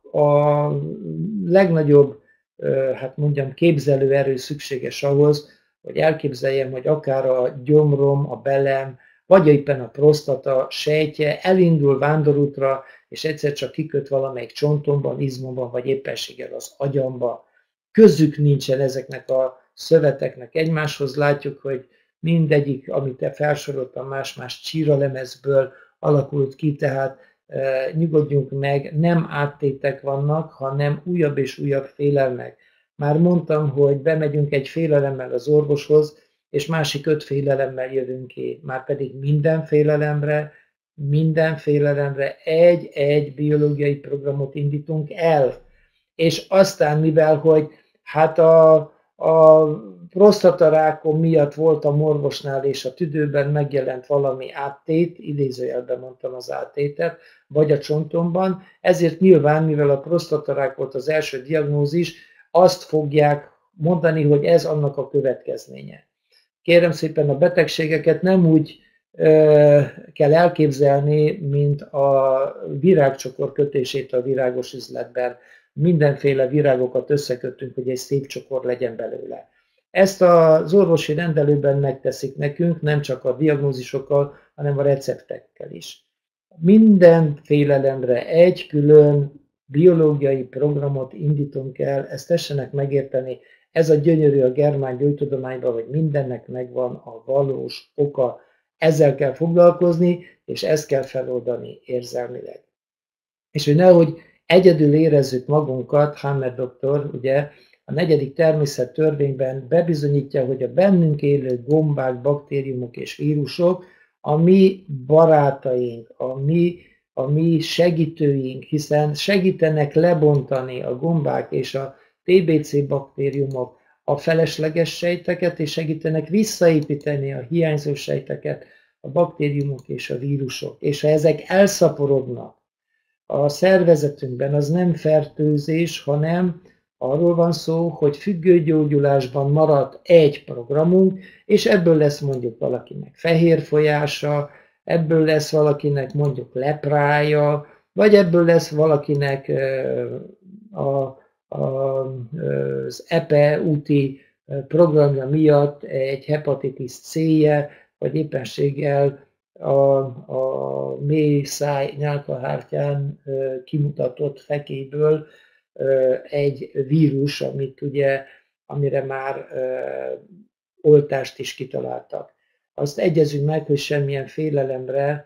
a legnagyobb, hát mondjam, képzelőerő szükséges ahhoz, hogy elképzeljem, hogy akár a gyomrom, a belem, vagy éppen a prostata sejtje elindul vándorútra, és egyszer csak kiköt valamelyik csontomban, izmomban, vagy éppenséggel az agyamba. Közük nincsen ezeknek a szöveteknek egymáshoz. Látjuk, hogy mindegyik, amit te felsoroltam, más-más csíralemezből alakult ki, tehát nyugodjunk meg, nem áttétek vannak, hanem újabb és újabb félelmek. Már mondtam, hogy bemegyünk egy félelemmel az orvoshoz, és másik 5 félelemmel jövünk ki. Márpedig minden félelemre egy biológiai programot indítunk el. És aztán, mivel hogy hát a prostatarákom miatt voltam orvosnál, és a tüdőben megjelent valami áttét, idézőjelben mondtam az áttétet, vagy a csontomban, ezért nyilván, mivel a prostatarák volt az első diagnózis, azt fogják mondani, hogy ez annak a következménye. Kérem szépen, a betegségeket nem úgy kell elképzelni, mint a virágcsokor kötését a virágos üzletben. Mindenféle virágokat összekötünk, hogy egy szép csokor legyen belőle. Ezt az orvosi rendelőben megteszik nekünk, nem csak a diagnózisokkal, hanem a receptekkel is. Minden félelemre egy külön biológiai programot indítunk el, ezt tessenek megérteni. Ez a gyönyörű a germán gyógytudományban, hogy mindennek megvan a valós oka. Ezzel kell foglalkozni, és ezt kell feloldani érzelmileg. És hogy nehogy egyedül érezzük magunkat, Hammer doktor, ugye, a 4. természettörvényben bebizonyítja, hogy a bennünk élő gombák, baktériumok és vírusok a mi barátaink, a mi segítőink, hiszen segítenek lebontani a gombák és a TBC baktériumok a felesleges sejteket, és segítenek visszaépíteni a hiányzó sejteket, a baktériumok és a vírusok. És ha ezek elszaporodnak a szervezetünkben, az nem fertőzés, hanem arról van szó, hogy függőgyógyulásban maradt egy programunk, és ebből lesz mondjuk valakinek fehér folyása, ebből lesz valakinek mondjuk leprája, vagy ebből lesz valakinek az EPE úti programja miatt egy hepatitis C-je, vagy éppenséggel a mély száj nyálkahártyán kimutatott fekélyből egy vírus, amire már oltást is kitaláltak. Azt egyezünk meg, hogy semmilyen félelmet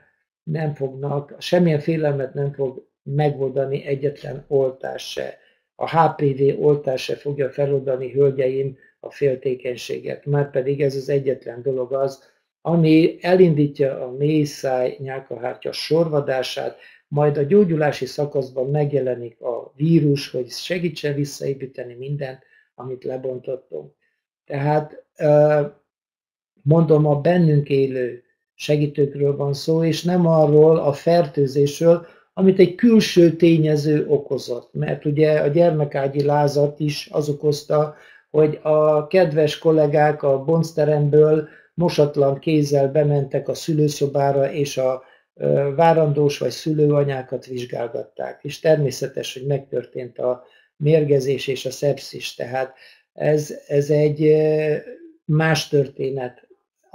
nem fog megoldani egyetlen oltás se. A HPV oltás se fogja feloldani, hölgyeim, a féltékenységet. Márpedig ez az egyetlen dolog az, ami elindítja a mély száj nyálkahártya sorvadását, majd a gyógyulási szakaszban megjelenik a vírus, hogy segítsen visszaépíteni mindent, amit lebontottunk. Tehát mondom, a bennünk élő segítőkről van szó, és nem arról a fertőzésről, amit egy külső tényező okozott. Mert ugye a gyermekágyi lázat is az okozta, hogy a kedves kollégák a boncteremből mosatlan kézzel bementek a szülőszobára, és a várandós vagy szülőanyákat vizsgálgatták. És természetes, hogy megtörtént a mérgezés és a szepszis. Tehát ez egy más történet.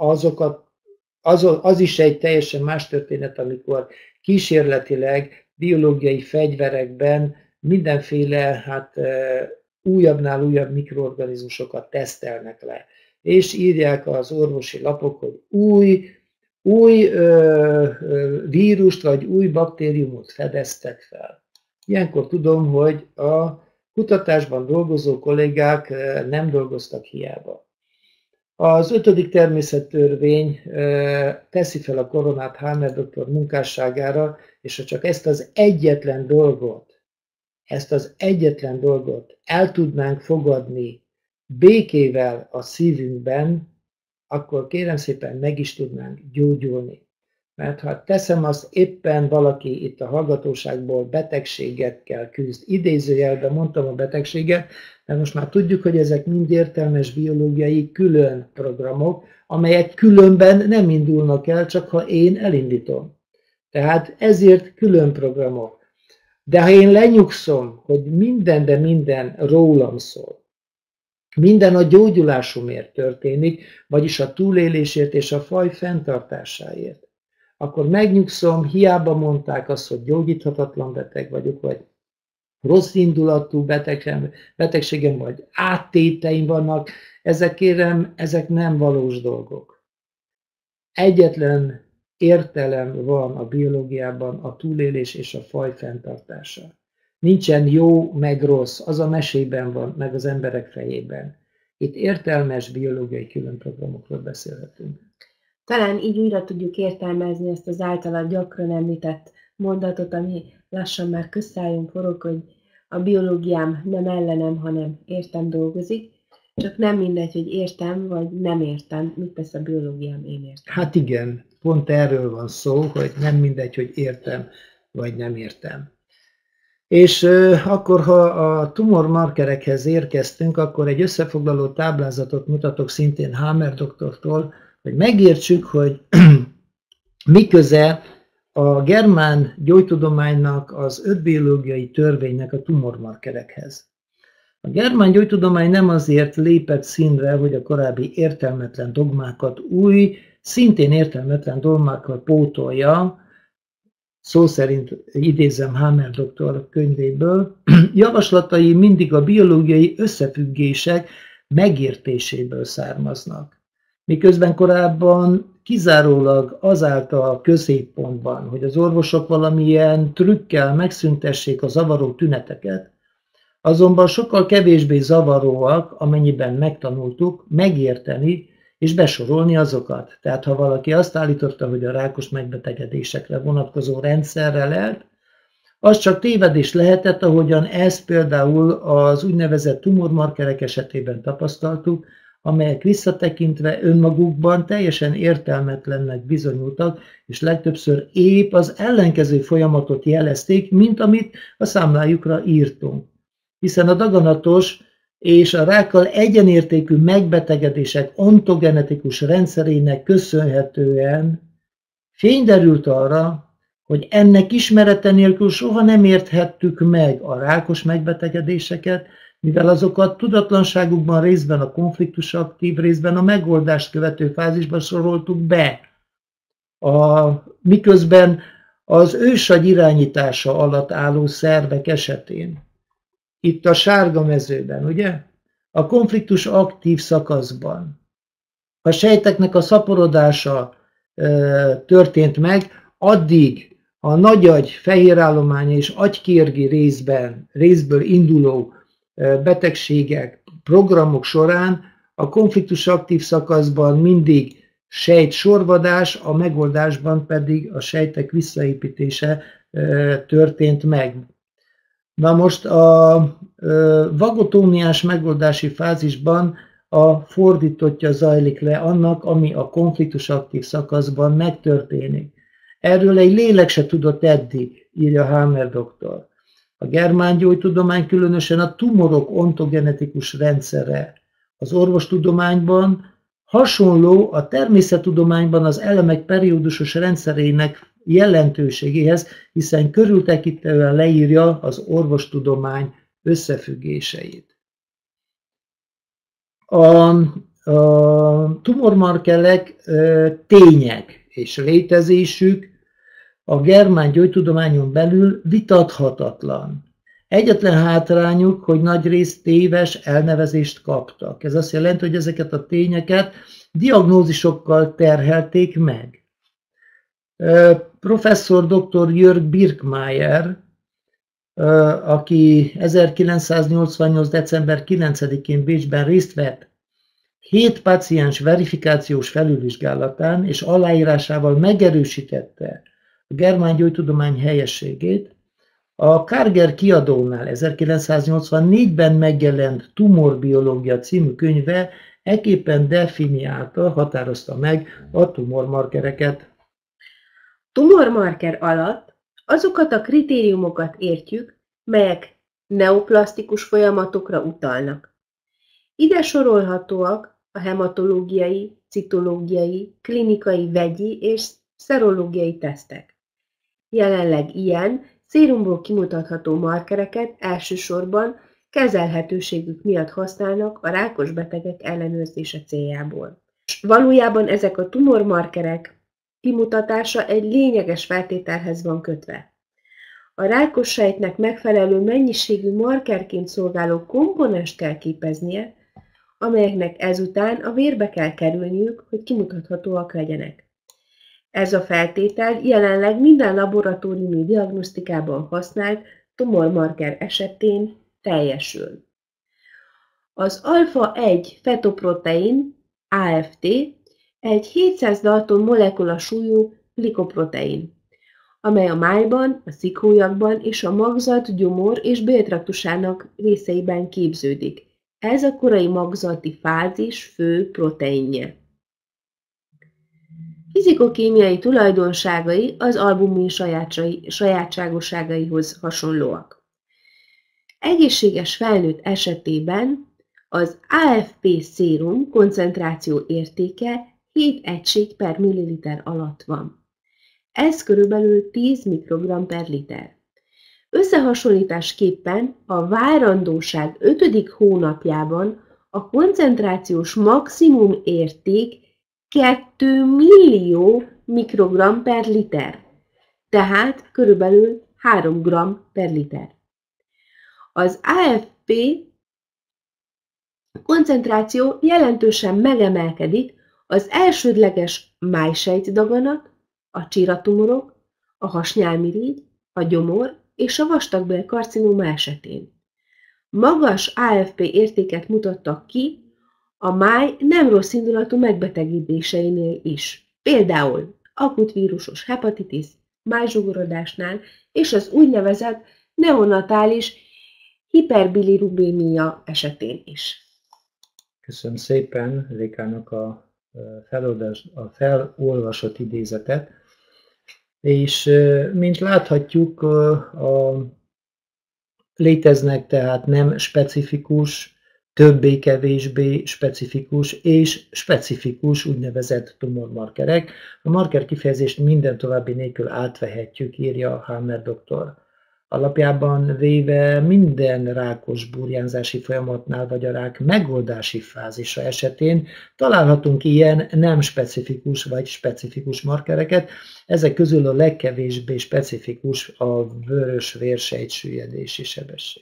Az is egy teljesen más történet, amikor kísérletileg biológiai fegyverekben mindenféle újabbnál újabb mikroorganizmusokat tesztelnek le. És írják az orvosi lapok, hogy új vírust vagy új baktériumot fedeztek fel. Ilyenkor tudom, hogy a kutatásban dolgozó kollégák nem dolgoztak hiába. Az 5. természettörvény teszi fel a koronát Hammer doktor munkásságára, és ha csak ezt az egyetlen dolgot el tudnánk fogadni békével a szívünkben, akkor kérem szépen meg is tudnánk gyógyulni. Mert ha teszem azt, éppen valaki itt a hallgatóságból betegségekkel küzd, idézőjelben mondtam a betegséget, mert most már tudjuk, hogy ezek mind értelmes biológiai külön programok, amelyek különben nem indulnak el, csak ha én elindítom. Tehát ezért külön programok. De ha én lenyugszom, hogy minden, de minden rólam szól, minden a gyógyulásomért történik, vagyis a túlélésért és a faj fenntartásáért, akkor megnyugszom, hiába mondták azt, hogy gyógyíthatatlan beteg vagyok, vagy rossz indulatú betegségem, vagy áttéteim vannak, ezek kérem, ezek nem valós dolgok. Egyetlen értelem van a biológiában, a túlélés és a faj fenntartása. Nincsen jó meg rossz, az a mesében van, meg az emberek fejében. Itt értelmes biológiai különprogramokról beszélhetünk. Talán így újra tudjuk értelmezni ezt az általad gyakran említett mondatot, ami lassan már közszájon forog, hogy a biológiám nem ellenem, hanem értem dolgozik, csak nem mindegy, hogy értem, vagy nem értem, mit tesz a biológiám, én értem. Hát igen, pont erről van szó, hogy nem mindegy, hogy értem, vagy nem értem. És akkor, ha a tumormarkerekhez érkeztünk, akkor egy összefoglaló táblázatot mutatok szintén Hammer doktortól, hogy megértsük, hogy mi köze a germán gyógytudománynak, az 5 biológiai törvénynek a tumormarkerekhez. A germán gyógytudomány nem azért lépett színre, hogy a korábbi értelmetlen dogmákat új, szintén értelmetlen dogmákkal pótolja, szó szerint idézem Hammer doktor könyvéből, javaslatai mindig a biológiai összefüggések megértéséből származnak. Miközben korábban kizárólag azáltal a középpontban, hogy az orvosok valamilyen trükkel megszüntessék a zavaró tüneteket, azonban sokkal kevésbé zavaróak, amennyiben megtanultuk megérteni és besorolni azokat. Tehát ha valaki azt állította, hogy a rákos megbetegedésekre vonatkozó rendszerre lelt, az csak tévedés lehetett, ahogyan ezt például az úgynevezett tumormarkerek esetében tapasztaltuk, amelyek visszatekintve önmagukban teljesen értelmetlennek bizonyultak, és legtöbbször épp az ellenkező folyamatot jelezték, mint amit a számlájukra írtunk. Hiszen a daganatos és a rákkal egyenértékű megbetegedések ontogenetikus rendszerének köszönhetően fényderült arra, hogy ennek ismerete nélkül soha nem érthettük meg a rákos megbetegedéseket, mivel azokat tudatlanságukban részben a konfliktus aktív, részben a megoldást követő fázisban soroltuk be. Miközben az ősagy irányítása alatt álló szervek esetén, itt a sárga mezőben, ugye? A konfliktus aktív szakaszban a sejteknek a szaporodása történt meg, addig a nagyagy fehérállománya és agykérgi részből induló betegségek, programok során a konfliktus aktív szakaszban mindig sejtsorvadás, a megoldásban pedig a sejtek visszaépítése történt meg. Na most a vagotómiás megoldási fázisban a fordítottja zajlik le annak, ami a konfliktus aktív szakaszban megtörténik. Erről egy lélek se tudott eddig, írja Hammer doktor. A germán gyógytudomány, különösen a tumorok ontogenetikus rendszere az orvostudományban hasonló a természettudományban az elemek periódusos rendszerének jelentőségéhez, hiszen körültekintően leírja az orvostudomány összefüggéseit. A tumormarkerek tények és létezésük a germán gyógytudományon belül vitathatatlan. Egyetlen hátrányuk, hogy nagyrészt téves elnevezést kaptak. Ez azt jelenti, hogy ezeket a tényeket diagnózisokkal terhelték meg. Professzor dr. Jörg Birkmayer, aki 1988. december 9-én Bécsben részt vett 7 páciens verifikációs felülvizsgálatán, és aláírásával megerősítette a germán gyógytudomány helyességét, a Karger kiadónál 1984-ben megjelent Tumorbiológia című könyve ekképpen definiálta, határozta meg a tumormarkereket. Tumormarker alatt azokat a kritériumokat értjük, melyek neoplasztikus folyamatokra utalnak. Ide sorolhatóak a hematológiai, citológiai, klinikai vegyi és szerológiai tesztek. Jelenleg ilyen szérumból kimutatható markereket elsősorban kezelhetőségük miatt használnak a rákos betegek ellenőrzése céljából. Valójában ezek a tumormarkerek kimutatása egy lényeges feltételhez van kötve. A rákos sejtnek megfelelő mennyiségű markerként szolgáló komponenst kell képeznie, amelyeknek ezután a vérbe kell kerülniük, hogy kimutathatóak legyenek. Ez a feltétel jelenleg minden laboratóriumi diagnosztikában használt tumormarker esetén teljesül. Az alfa-1 fetoprotein, AFT, egy 700 dalton molekula súlyú glikoprotein, amely a májban, a szikólyakkban és a magzat, gyomor és béltraktusának részeiben képződik. Ez a korai magzati fázis fő proteinje. Fizikokémiai tulajdonságai az albumin sajátságosságaihoz hasonlóak. Egészséges felnőtt esetében az AFP szérum koncentráció értéke 7 egység per milliliter alatt van. Ez körülbelül 10 mikrogram per liter. Összehasonlításképpen a várandóság 5. hónapjában a koncentrációs maximum érték 2 millió mikrogram per liter, tehát körülbelül 3 gram per liter. Az AFP koncentráció jelentősen megemelkedik az elsődleges májsejtdaganat, a csíratumorok, a hasnyálmirigy, a gyomor és a vastagbélkarcinóma esetén. Magas AFP értéket mutattak ki a máj nem rossz indulatú megbetegedéseinél is, például akut vírusos hepatitis, májzsugorodásnál és az úgynevezett neonatális hiperbilirubémia esetén is. Köszönöm szépen Rékának a felolvasott idézetet, és mint láthatjuk, léteznek tehát nem specifikus, többé-kevésbé specifikus és specifikus úgynevezett tumormarkerek. A marker kifejezést minden további nélkül átvehetjük, írja Hammer doktor. Alapjában véve minden rákos burjánzási folyamatnál vagy a rák megoldási fázisa esetén találhatunk ilyen nem specifikus vagy specifikus markereket. Ezek közül a legkevésbé specifikus a vörös vérsejtsüllyedési sebesség.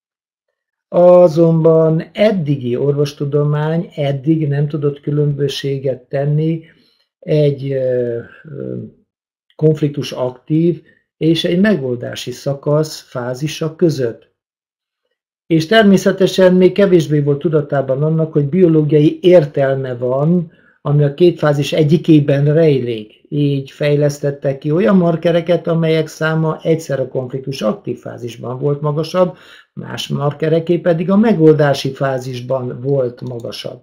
Azonban eddigi orvostudomány eddig nem tudott különbséget tenni egy konfliktus aktív és egy megoldási szakasz fázisa között. És természetesen még kevésbé volt tudatában annak, hogy biológiai értelme van, ami a két fázis egyikében rejlik. Így fejlesztettek ki olyan markereket, amelyek száma egyszer a konfliktus aktív fázisban volt magasabb, más markereké pedig a megoldási fázisban volt magasabb.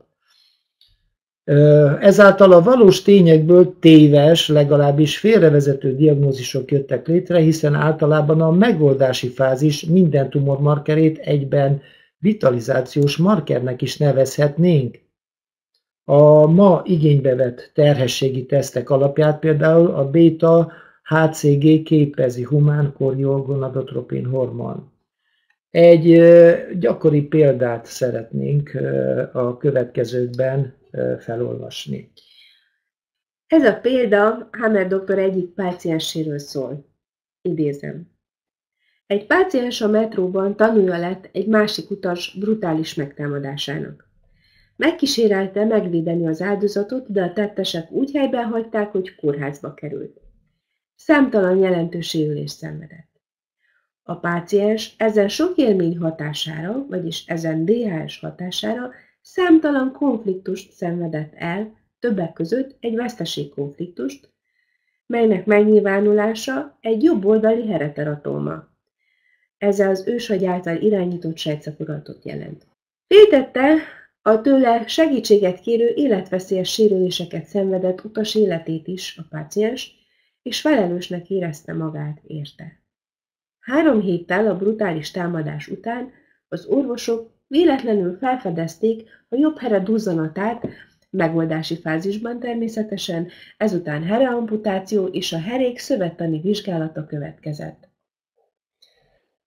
Ezáltal a valós tényekből téves, legalábbis félrevezető diagnózisok jöttek létre, hiszen általában a megoldási fázis minden tumormarkerét egyben vitalizációs markernek is nevezhetnénk. A ma igénybe vett terhességi tesztek alapját például a beta-HCG képezi, humán choriogonadotropin hormon. Egy gyakori példát szeretnénk a következőkben felolvasni. Ez a példa Hammer doktor egyik pácienséről szól. Idézem. Egy páciens a metróban tanúja lett egy másik utas brutális megtámadásának. Megkísérelte megvédeni az áldozatot, de a tettesek úgy helyben hagyták, hogy kórházba került. Számtalan jelentős sérülést szenvedett. A páciens ezen sok élmény hatására, vagyis ezen DHS hatására számtalan konfliktust szenvedett el, többek között egy veszteségkonfliktust, melynek megnyilvánulása egy jobboldali hereteratóma. Ezzel az ősagy által irányított sejtszakuratot jelent. Féltette a tőle segítséget kérő életveszélyes sérüléseket szenvedett utas életét is a páciens, és felelősnek érezte magát érte. 3 héttel a brutális támadás után az orvosok véletlenül felfedezték a jobb here duzzanatát, megoldási fázisban természetesen, ezután hereamputáció és a herék szövettani vizsgálata következett.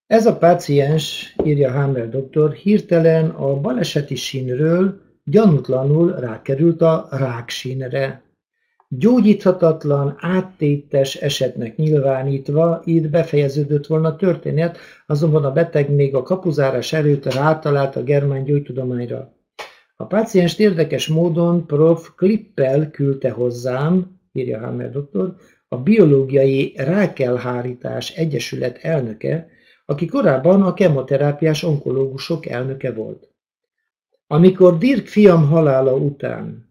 Ez a páciens, írja Hammer doktor, hirtelen a baleseti sínről gyanútlanul rákerült a ráksínre. Gyógyíthatatlan, áttétes esetnek nyilvánítva, így befejeződött volna a történet, azonban a beteg még a kapuzárás előtt rátalált a germán gyógytudományra. A pácienst érdekes módon prof. Klippel küldte hozzám, írja Hammer doktor, a Biológiai Rákelhárítás Egyesület elnöke, aki korábban a kemoterápiás onkológusok elnöke volt. Amikor Dirk fiam halála után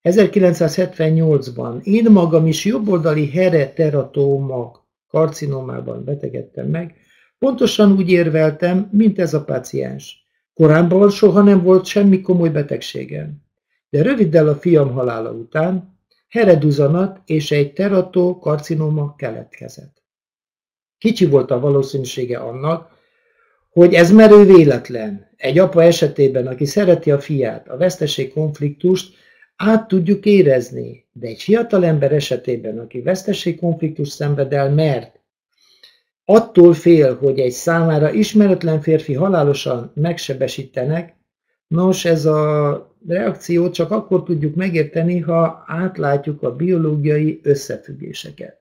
1978-ban én magam is jobboldali hereteratóma karcinomában betegedtem meg, pontosan úgy érveltem, mint ez a páciens. Korábban soha nem volt semmi komoly betegségem. De röviddel a fiam halála után hereduzanat és egy teratokarcinoma keletkezett. Kicsi volt a valószínűsége annak, hogy ez merő véletlen. Egy apa esetében, aki szereti a fiát, a veszteség konfliktust át tudjuk érezni, de egy fiatal ember esetében, aki veszteség konfliktust szenved el, mert attól fél, hogy egy számára ismeretlen férfi halálosan megsebesítenek, nos, ez a reakciót csak akkor tudjuk megérteni, ha átlátjuk a biológiai összefüggéseket.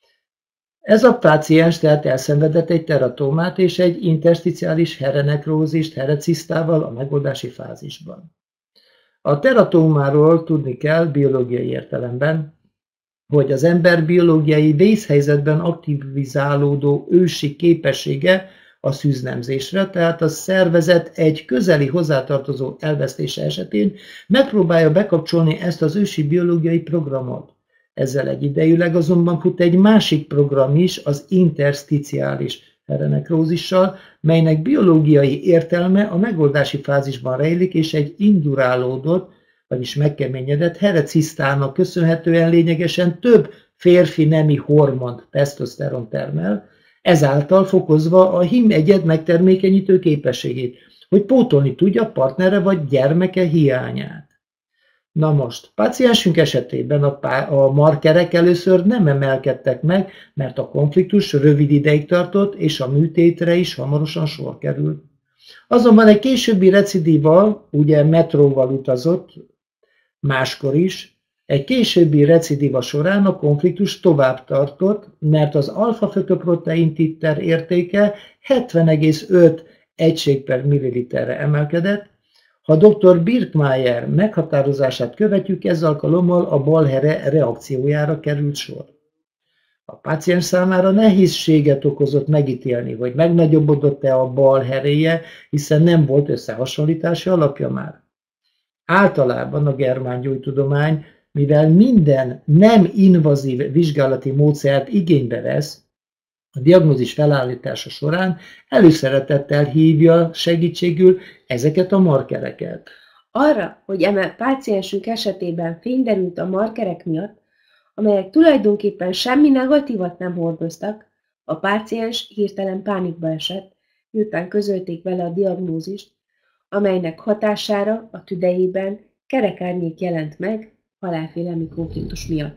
Ez a páciens tehát elszenvedett egy teratómát és egy intersticiális herenekrózist herecisztával a megoldási fázisban. A teratómáról tudni kell biológiai értelemben, hogy az ember biológiai vészhelyzetben aktivizálódó ősi képessége a szűznemzésre, tehát a szervezet egy közeli hozzátartozó elvesztése esetén megpróbálja bekapcsolni ezt az ősi biológiai programot. Ezzel egyidejűleg azonban fut egy másik program is, az intersticiális herenekrózissal, melynek biológiai értelme a megoldási fázisban rejlik, és egy indurálódott, vagyis megkeményedett herecisztának köszönhetően lényegesen több férfi nemi hormont, tesztoszteron termel, ezáltal fokozva a hím-egyed megtermékenyítő képességét, hogy pótolni tudja partnere vagy gyermeke hiányát. Na most, páciensünk esetében a markerek először nem emelkedtek meg, mert a konfliktus rövid ideig tartott, és a műtétre is hamarosan sor került. Azonban egy későbbi recidíva, ugye metróval utazott, máskor is, egy későbbi recidíva során a konfliktus tovább tartott, mert az alfa-fötoprotein titter értéke 70,5 egység per milliliterre emelkedett. Ha dr. Birkmayer meghatározását követjük, ez alkalommal a balhere reakciójára került sor. A páciens számára nehézséget okozott megítélni, hogy megnagyobbodott-e a balheréje, hiszen nem volt összehasonlítási alapja már. Általában a germán gyógytudomány, mivel minden nem invazív vizsgálati módszert igénybe vesz, a diagnózis felállítása során előszeretettel hívja segítségül ezeket a markereket. Arra, hogy eme páciensünk esetében fény derült a markerek miatt, amelyek tulajdonképpen semmi negatívat nem hordoztak, a páciens hirtelen pánikba esett, miután közölték vele a diagnózist, amelynek hatására a tüdejében kerekárnyék jelent meg halálfélelmi konfliktus miatt.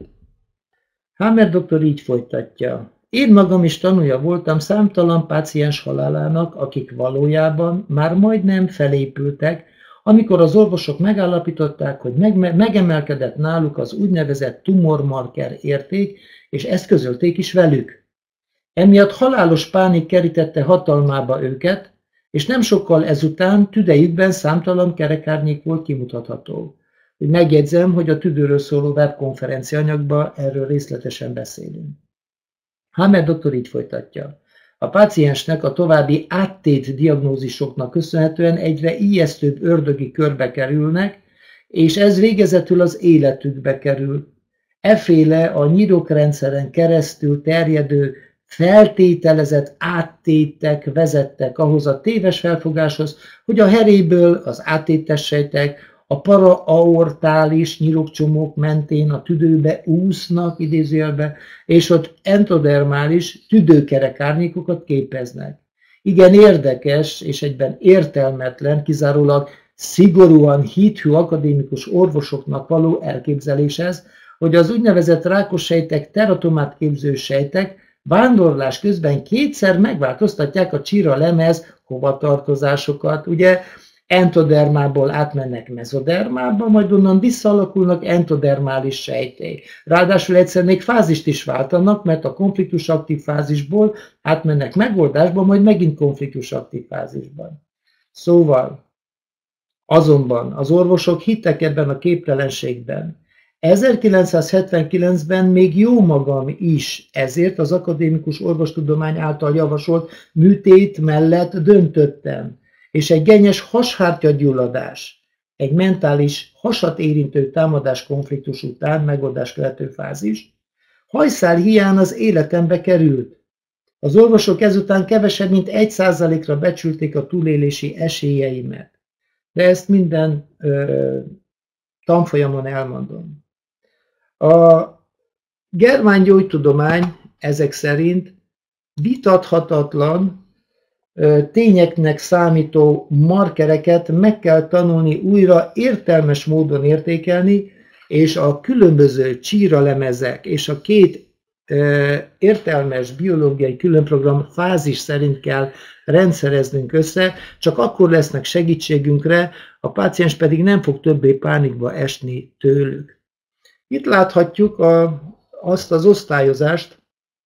Hammer doktor így folytatja. Én magam is tanúja voltam számtalan páciens halálának, akik valójában már majdnem felépültek, amikor az orvosok megállapították, hogy megemelkedett náluk az úgynevezett tumormarker érték, és ezt közölték is velük. Emiatt halálos pánik kerítette hatalmába őket, és nem sokkal ezután tüdejükben számtalan kerekárnyék volt kimutatható. Megjegyzem, hogy a tüdőről szóló webkonferencia anyagban erről részletesen beszélünk. Hammer doktor így folytatja. A páciensnek a további áttét diagnózisoknak köszönhetően egyre ijesztőbb ördögi körbe kerülnek, és ez végezetül az életükbe kerül. Efféle a nyirokrendszeren keresztül terjedő feltételezett áttétek vezettek ahhoz a téves felfogáshoz, hogy a heréből az áttétes sejtek a paraaortális nyirokcsomók mentén a tüdőbe úsznak, idézőjelbe, és ott endodermális tüdőkerekárnyékokat képeznek. Igen érdekes és egyben értelmetlen, kizárólag szigorúan hithű akadémikus orvosoknak való elképzelés ez, hogy az úgynevezett rákos sejtek teratomát képző sejtek vándorlás közben kétszer megváltoztatják a csíralemez hovatartozásokat. Ugye entodermából átmennek mezodermába, majd onnan visszaalakulnak entodermális sejtély. Ráadásul egyszer még fázist is váltanak, mert a konfliktus aktív fázisból átmennek megoldásba, majd megint konfliktus aktív fázisban. Szóval azonban az orvosok hittek ebben a képtelenségben. 1979-ben még jó magam is ezért az akadémikus orvostudomány által javasolt műtét mellett döntöttem, és egy gennyes hashártyagyulladás, egy mentális hasat érintő támadás konfliktus után megoldás követő fázis, hajszál hiány az életembe került. Az orvosok ezután kevesebb mint 1%-ra becsülték a túlélési esélyeimet. De ezt minden tanfolyamon elmondom. A germán gyógytudomány ezek szerint vitathatatlan tényeknek számító markereket meg kell tanulni újra értelmes módon értékelni, és a különböző csíralemezek és a két értelmes biológiai különprogram fázis szerint kell rendszereznünk össze, csak akkor lesznek segítségünkre, a páciens pedig nem fog többé pánikba esni tőlük. Itt láthatjuk azt az osztályozást,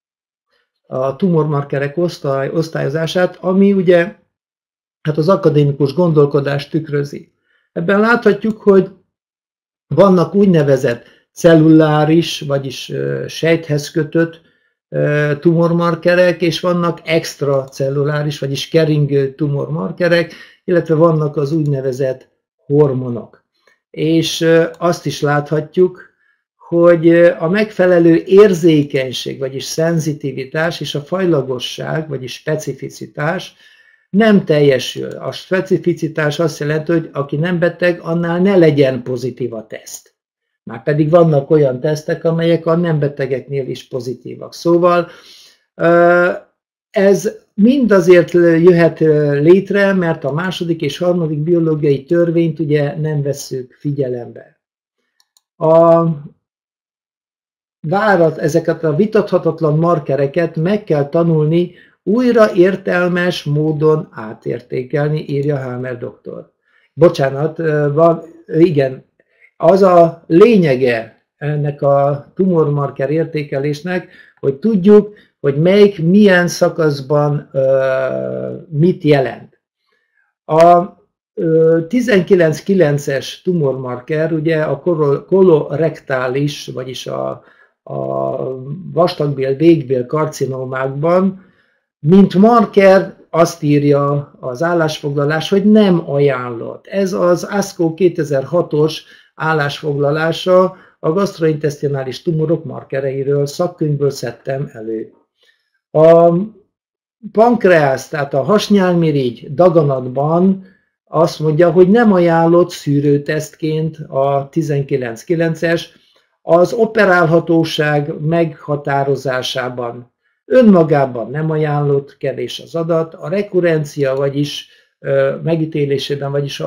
a tumormarkerek osztályozását, ami ugye hát az akadémikus gondolkodást tükrözi. Ebben láthatjuk, hogy vannak úgynevezett celluláris, vagyis sejthez kötött tumormarkerek, és vannak extracelluláris, vagyis keringő tumormarkerek, illetve vannak az úgynevezett hormonok. És azt is láthatjuk, hogy a megfelelő érzékenység, vagyis szenzitivitás és a fajlagosság, vagyis specificitás nem teljesül. A specificitás azt jelenti, hogy aki nem beteg, annál ne legyen pozitív a teszt. Márpedig vannak olyan tesztek, amelyek a nem betegeknél is pozitívak. Szóval ez mind azért jöhet létre, mert a második és harmadik biológiai törvényt ugye nem vesszük figyelembe. Ezeket a vitathatatlan markereket meg kell tanulni, újra értelmes módon átértékelni, írja Halmer doktor. Bocsánat, igen, az a lényege ennek a tumormarker értékelésnek, hogy tudjuk, hogy melyik milyen szakaszban mit jelent. A 19.9-es tumormarker, ugye a kolorektális, vagyis a vastagbél, végbél karcinómákban, mint marker azt írja az állásfoglalás, hogy nem ajánlott. Ez az ASCO 2006-os állásfoglalása a gasztrointesztinális tumorok markereiről, szakkönyvből szedtem elő. A pankreász, tehát a hasnyálmirigy daganatban azt mondja, hogy nem ajánlott szűrőtesztként a 19.9-es, az operálhatóság meghatározásában önmagában nem ajánlott, kevés az adat, a rekurencia, vagyis megítélésében, vagyis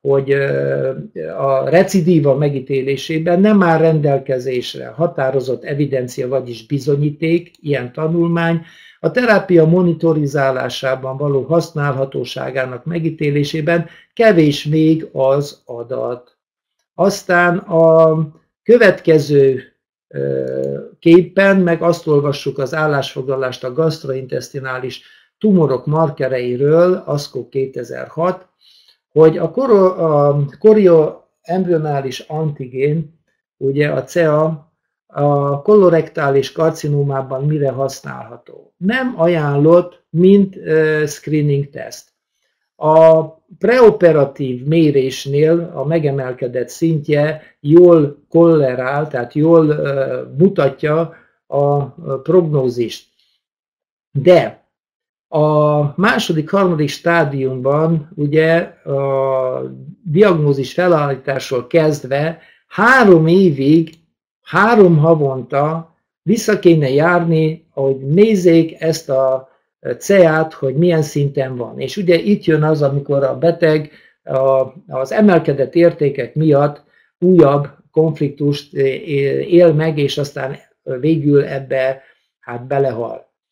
a recidíva megítélésében nem áll rendelkezésre határozott evidencia, vagyis bizonyíték, ilyen tanulmány, a terápia monitorizálásában való használhatóságának megítélésében kevés még az adat. Aztán a következő képen meg azt olvassuk az állásfoglalást a gasztrointesztinális tumorok markereiről, ASCO 2006, hogy a korioembryonális antigén, ugye a CEA, a kolorektális karcinómában mire használható. Nem ajánlott, mint screening teszt. A preoperatív mérésnél a megemelkedett szintje jól korrelál, tehát jól mutatja a prognózist. De a második-harmadik stádiumban ugye a diagnózis felállításról kezdve 3 évig, 3 havonta vissza kéne járni, hogy nézzék ezt a CEA-t, hogy milyen szinten van. És ugye itt jön az, amikor a beteg az emelkedett értékek miatt újabb konfliktust él meg, és aztán végül ebbe belehal.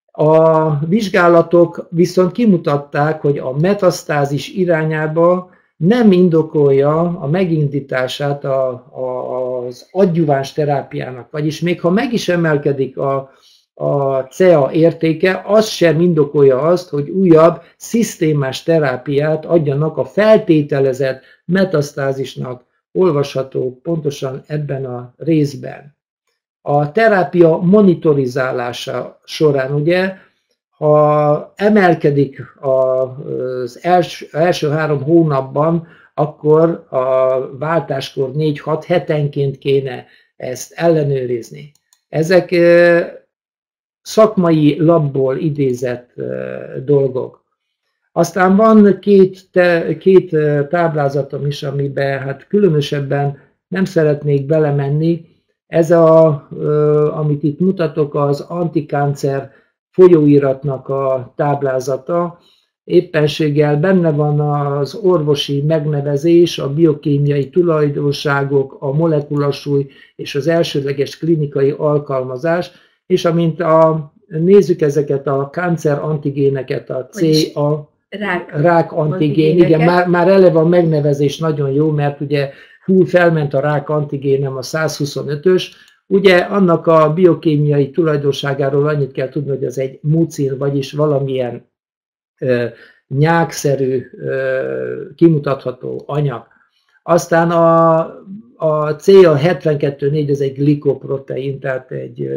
A vizsgálatok viszont kimutatták, hogy a metasztázis irányába nem indokolja a megindítását az adjuváns terápiának, vagyis még ha meg is emelkedik a CEA értéke, az sem indokolja azt, hogy újabb szisztémás terápiát adjanak a feltételezett metasztázisnak, olvasható pontosan ebben a részben. A terápia monitorizálása során ugye, ha emelkedik az első 3 hónapban, akkor a váltáskor 4-6 hetenként kéne ezt ellenőrizni. Ezek szakmai labból idézett dolgok. Aztán van két táblázatom is, amiben hát különösebben nem szeretnék belemenni. Ez amit itt mutatok, az antikáncer folyóiratnak a táblázata. Éppenséggel benne van az orvosi megnevezés, a biokémiai tulajdonságok, a molekulasúly és az elsődleges klinikai alkalmazás, és amint nézzük ezeket a káncer antigéneket, a rák antigén, igen, már eleve a megnevezés nagyon jó, mert ugye felment a rák antigénem a 125-ös, ugye annak a biokémiai tulajdonságáról annyit kell tudni, hogy az egy mucin, vagyis valamilyen nyákszerű, kimutatható anyag. Aztán a CA72-4, ez egy glikoprotein, tehát egy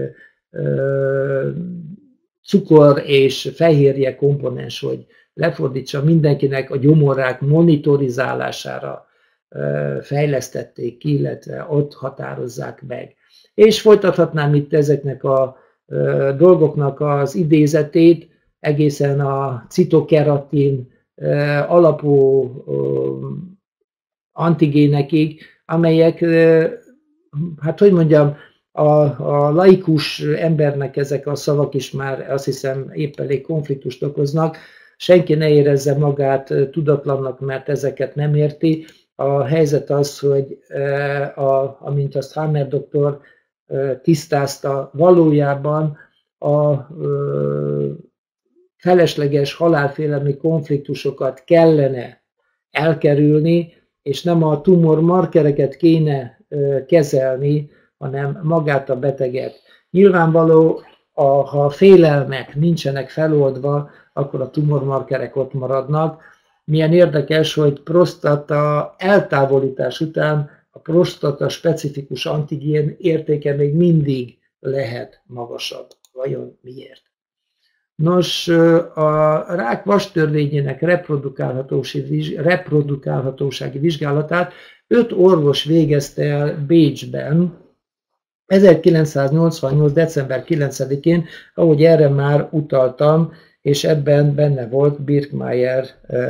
cukor és fehérje komponens, hogy lefordítsa mindenkinek a gyomorrák monitorizálására fejlesztették ki, illetve ott határozzák meg. És folytathatnám itt ezeknek a dolgoknak az idézetét, egészen a citokeratin alapú antigénekig, amelyek, hát hogy mondjam, a laikus embernek ezek a szavak is már azt hiszem épp elég konfliktust okoznak. Senki ne érezze magát tudatlannak, mert ezeket nem érti. A helyzet az, hogy amint azt Hammer doktor tisztázta, valójában a felesleges halálfélelmi konfliktusokat kellene elkerülni, és nem a tumormarkereket kéne kezelni, hanem magát a beteget. Nyilvánvaló, ha a félelmek nincsenek feloldva, akkor a tumormarkerek ott maradnak. Milyen érdekes, hogy prostata eltávolítás után a prostata specifikus antigén értéke még mindig lehet magasabb. Vajon miért? Nos, a rák vastörvényének reprodukálhatósági vizsgálatát 5 orvos végezte el Bécsben 1988. december 9-én, ahogy erre már utaltam, és ebben benne volt Birkmayer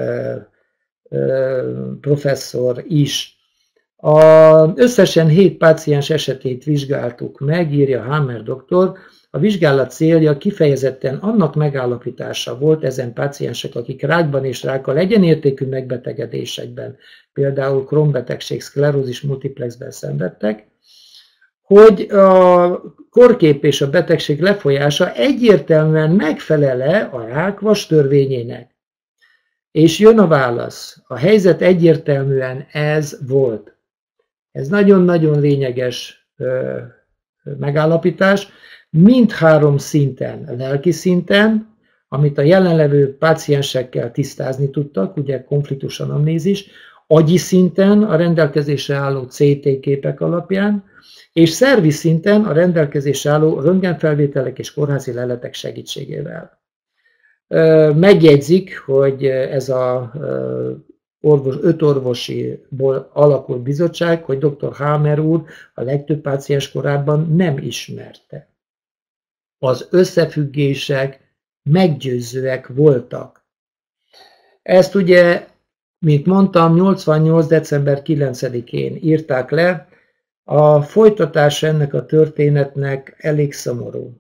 professzor is. Összesen 7 páciens esetét vizsgáltuk meg, írja Hammer doktor. A vizsgálat célja kifejezetten annak megállapítása volt ezen páciensek, akik rákban és rákkal egyenértékű megbetegedésekben, például Crohn-betegség, szklerózis multiplexben szenvedtek, hogy a korkép és a betegség lefolyása egyértelműen megfelele a rák vastörvényének. És jön a válasz. A helyzet egyértelműen ez volt. Ez nagyon-nagyon lényeges megállapítás. Mindhárom szinten, lelki szinten, amit a jelenlevő páciensekkel tisztázni tudtak, ugye konfliktus anamnézis, agyi szinten a rendelkezésre álló CT képek alapján, és szervi szinten a rendelkezésre álló röntgenfelvételek és kórházi leletek segítségével. Megjegyzik, hogy ez a 5 orvosiból alakult bizottság, hogy dr. Hammer úr a legtöbb páciens korábban nem ismerte. Az összefüggések meggyőzőek voltak. Ezt ugye, mint mondtam, 88. december 9-én írták le. A folytatása ennek a történetnek elég szomorú.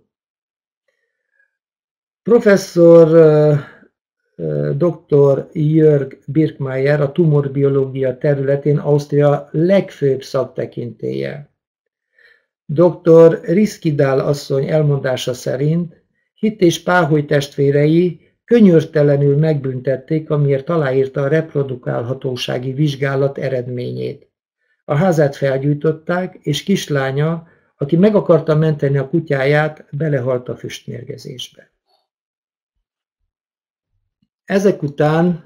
Professzor dr. Jörg Birkmayer a tumorbiológia területén Ausztria legfőbb szaktekintélye. Dr. Riskidal asszony elmondása szerint Hitt és Páholy testvérei könyörtelenül megbüntették, amiért aláírta a reprodukálhatósági vizsgálat eredményét. A házát felgyújtották, és kislánya, aki meg akarta menteni a kutyáját, belehalt a füstmérgezésbe. Ezek után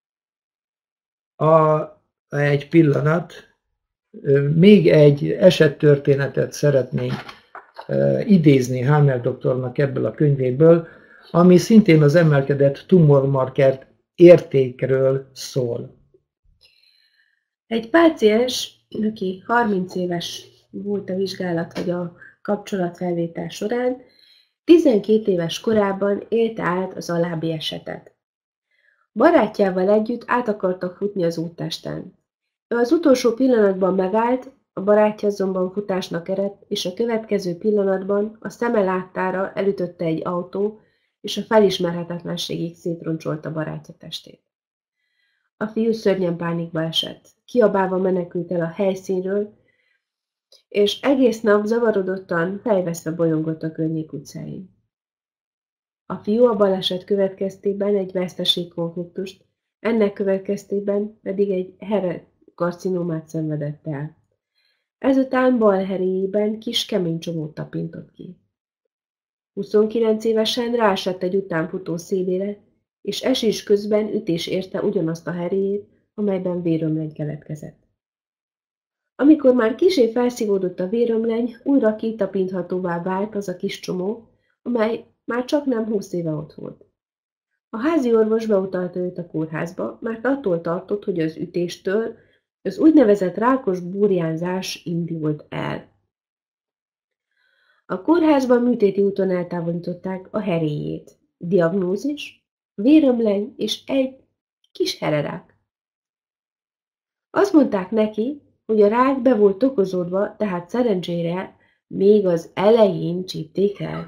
egy pillanat, még egy esettörténetet szeretnénk idézni Hammer doktornak ebből a könyvéből, ami szintén az emelkedett tumormarker értékről szól. Egy páciens, aki 30 éves volt a vizsgálat vagy a kapcsolatfelvétel során, 12 éves korában élte át az alábbi esetet. Barátjával együtt át akartak futni az úttesten. Ő az utolsó pillanatban megállt, a barátja azonban futásnak eredt, és a következő pillanatban a szeme láttára elütötte egy autó, és a felismerhetetlenségig szétroncsolta barátja testét. A fiú szörnyen pánikba esett, kiabálva menekült el a helyszínről, és egész nap zavarodottan, fejveszve bolyongott a környék utcáin. A fiú a baleset következtében egy veszteségkonfliktust, ennek következtében pedig egy herekarcinómát szenvedett el. Ezután bal heréjében kis kemény csomót tapintott ki. 29 évesen ráesett egy utánfutó szélére, és esés közben ütés érte ugyanazt a heréjét, amelyben vérömleny keletkezett. Amikor már kissé felszívódott a vérömleny, újra kitapinthatóvá vált az a kis csomó, amely már csaknem 20 éve ott volt. A házi orvos beutalta őt a kórházba, mert attól tartott, hogy az ütéstől az úgynevezett rákos burjánzás indult el. A kórházban műtéti úton eltávolították a heréjét. Diagnózis, vérömleny és egy kis hererák. Azt mondták neki, hogy a rák be volt okozódva, tehát szerencsére még az elején csípték el.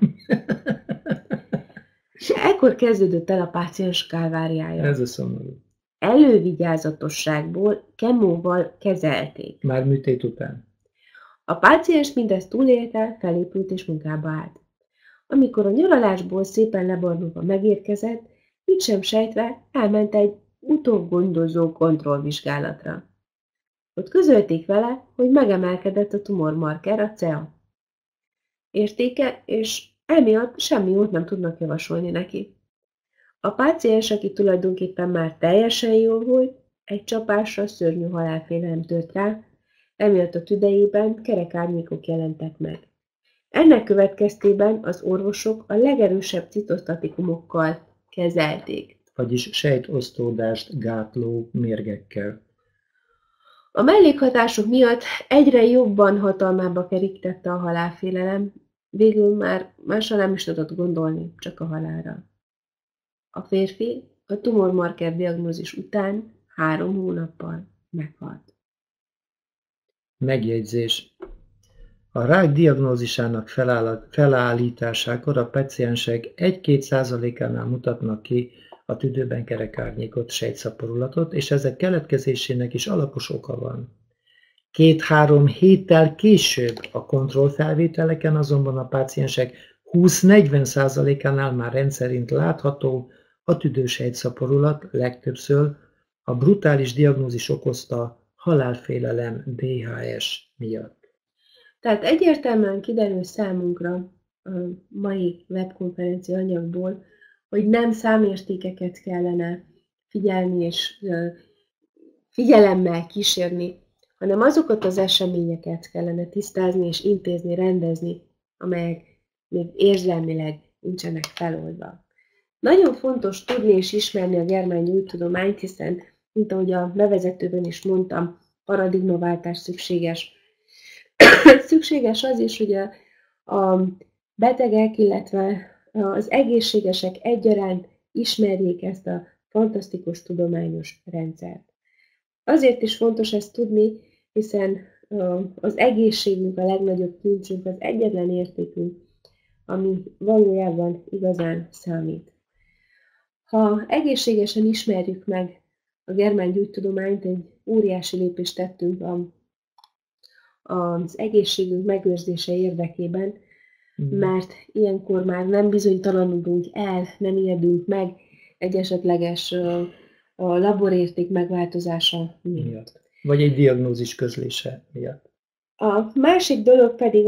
Ekkor kezdődött el a páciens kálváriája. Ez a szomorú. Elővigyázatosságból kemóval kezelték. Már műtét után. A páciens mindezt túlélte, felépült és munkába állt. Amikor a nyaralásból szépen lebarnulva megérkezett, mit sem sejtve elment egy utógondozó kontrollvizsgálatra. Ott közölték vele, hogy megemelkedett a tumormarker, a CEA értéke, és emiatt semmi jót nem tudnak javasolni neki. A páciens, aki tulajdonképpen már teljesen jól volt, egy csapásra szörnyű halálfélelem tört rá, emiatt a tüdejében kerek árnyékok jelentek meg. Ennek következtében az orvosok a legerősebb citosztatikumokkal kezelték. Vagyis sejtosztódást gátló mérgekkel. A mellékhatások miatt egyre jobban hatalmába kerítette a halálfélelem, végül már másra nem is tudott gondolni, csak a halálra. A férfi a tumormarker diagnózis után 3 hónappal meghalt. Megjegyzés. A rák diagnózisának felállításakor a paciensek 1-2%-ánál mutatnak ki a tüdőben kerekárnyékot, sejtszaporulatot, és ezek keletkezésének is alapos oka van. 2-3 héttel később a kontrollfelvételeken azonban a páciensek 20-40%-ánál már rendszerint látható a tüdősejtszaporulat, legtöbbször a brutális diagnózis okozta halálfélelem DHS miatt. Tehát egyértelműen kiderül számunkra a mai webkonferencia anyagból, hogy nem számértékeket kellene figyelni és figyelemmel kísérni, hanem azokat az eseményeket kellene tisztázni és intézni, rendezni, amelyek még érzelmileg nincsenek feloldva. Nagyon fontos tudni és ismerni a germángyógytudományt, hiszen, mint ahogy a bevezetőben is mondtam, paradigmaváltás szükséges. Szükséges az is, hogy a betegek, illetve az egészségesek egyaránt ismerjék ezt a fantasztikus tudományos rendszert. Azért is fontos ezt tudni, hiszen az egészségünk a legnagyobb kincsünk, az egyetlen értékünk, ami valójában igazán számít. Ha egészségesen ismerjük meg a germángyógytudományt, egy óriási lépést tettünk az egészségünk megőrzése érdekében, mert ilyenkor már nem bizonytalanodunk el, nem ijedünk meg egy esetleges a laborérték megváltozása miatt. Vagy egy diagnózis közlése miatt. A másik dolog pedig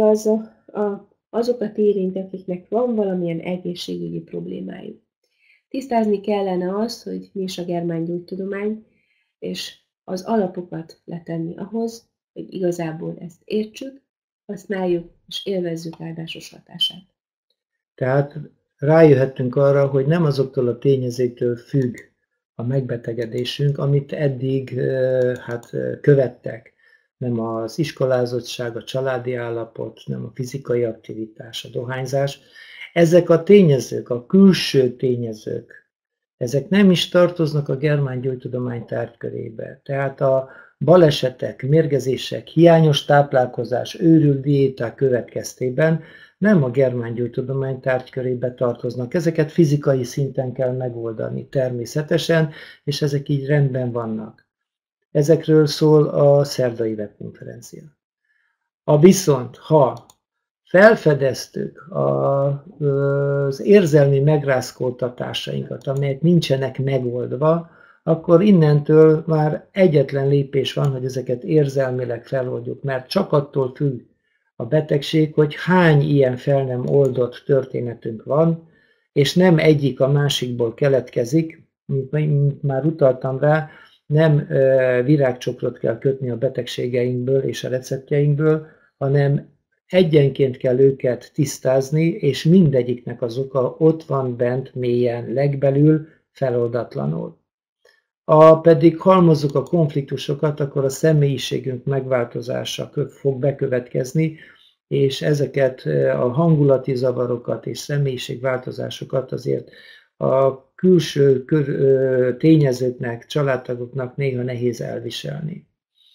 azokat érint, akiknek van valamilyen egészségügyi problémájuk. Tisztázni kellene azt, hogy mi is a germángyógytudomány, és az alapokat letenni ahhoz, hogy igazából ezt értsük, használjuk és élvezzük áldásos hatását. Tehát rájöhettünk arra, hogy nem azoktól a tényezőktől függ a megbetegedésünk, amit eddig követtek. Nem az iskolázottság, a családi állapot, nem a fizikai aktivitás, a dohányzás. Ezek a tényezők, a külső tényezők, ezek nem is tartoznak a germángyógytudomány tárgykörébe. Tehát a balesetek, mérgezések, hiányos táplálkozás, őrült diéták következtében nem a germángyógytudomány tárgykörébe tartoznak. Ezeket fizikai szinten kell megoldani természetesen, és ezek így rendben vannak. Ezekről szól a szerdai webkonferencia. Viszont, ha felfedeztük az érzelmi megrázkódtatásainkat, amelyek nincsenek megoldva, akkor innentől már egyetlen lépés van, hogy ezeket érzelmileg feloldjuk, mert csak attól függ a betegség, hogy hány ilyen fel nem oldott történetünk van, és nem egyik a másikból keletkezik, mint már utaltam rá, nem virágcsokrot kell kötni a betegségeinkből és a receptjeinkből, hanem egyenként kell őket tisztázni, és mindegyiknek az oka ott van bent mélyen, legbelül, feloldatlanul. Pedig halmozzuk a konfliktusokat, akkor a személyiségünk megváltozása fog bekövetkezni, és ezeket a hangulati zavarokat és személyiségváltozásokat azért a külső tényezőknek, családtagoknak néha nehéz elviselni.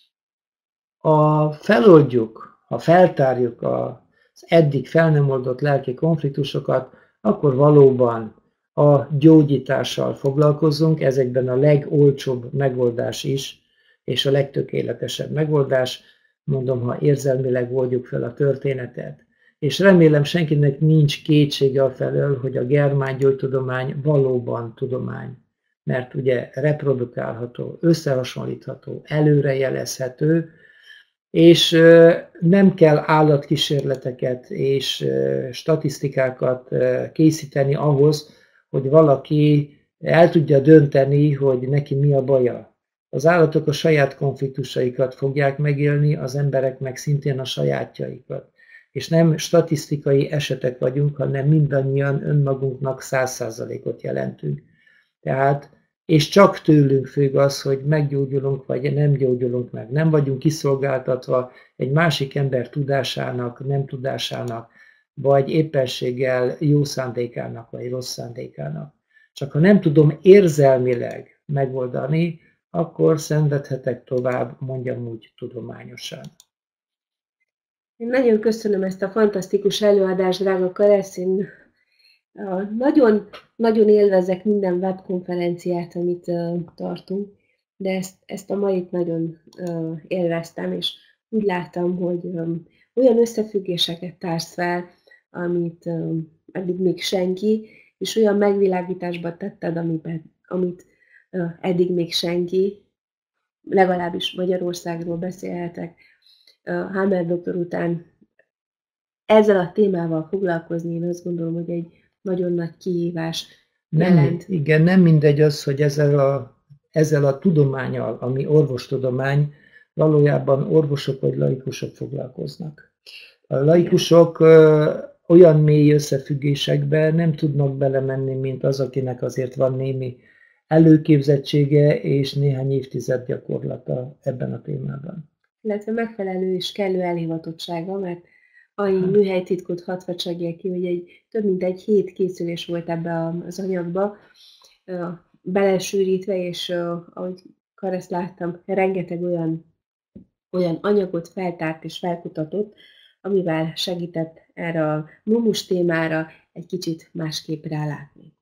Ha feltárjuk az eddig fel nem oldott lelki konfliktusokat, akkor valóban a gyógyítással foglalkozunk, ezekben a legolcsóbb megoldás is, és a legtökéletesebb megoldás, mondom, ha érzelmileg oldjuk fel a történetet. És remélem senkinek nincs kétsége afelől, hogy a germángyógytudomány valóban tudomány, mert ugye reprodukálható, összehasonlítható, előrejelezhető, és nem kell állatkísérleteket és statisztikákat készíteni ahhoz, hogy valaki el tudja dönteni, hogy neki mi a baja. Az állatok a saját konfliktusaikat fogják megélni, az emberek meg szintén a sajátjaikat. És nem statisztikai esetek vagyunk, hanem mindannyian önmagunknak 100%-ot jelentünk. Tehát, és csak tőlünk függ az, hogy meggyógyulunk, vagy nem gyógyulunk meg. Nem vagyunk kiszolgáltatva egy másik ember tudásának, nem tudásának, vagy éppenséggel jó szándékának, vagy rossz szándékának. Csak ha nem tudom érzelmileg megoldani, akkor szenvedhetek tovább, mondjam úgy tudományosan. Én nagyon köszönöm ezt a fantasztikus előadást, drága Karesz. Én nagyon élvezek minden webkonferenciát, amit tartunk, de ezt a mait nagyon élveztem, és úgy láttam, hogy olyan összefüggéseket társz fel, amit eddig még senki, és olyan megvilágításba tetted, amit eddig még senki, legalábbis Magyarországról beszélhetek, Hammer doktor után ezzel a témával foglalkozni, én azt gondolom, hogy egy nagyon nagy kihívás jelent. Igen, nem mindegy az, hogy ezzel a tudománnyal, ami orvostudomány, valójában orvosok vagy laikusok foglalkoznak. A laikusok olyan mély összefüggésekbe nem tudnak belemenni, mint az, akinek azért van némi előképzettsége és néhány évtized gyakorlata ebben a témában. Illetve megfelelő és kellő elhivatottsága, mert annyi műhelytitkot hadd facsagjak ki, hogy több mint egy hét készülés volt ebbe az anyagba, belesűrítve, és ahogy Karesz láttam, rengeteg olyan anyagot feltárt és felkutatott, amivel segített erre a mumus témára egy kicsit másképp rálátni.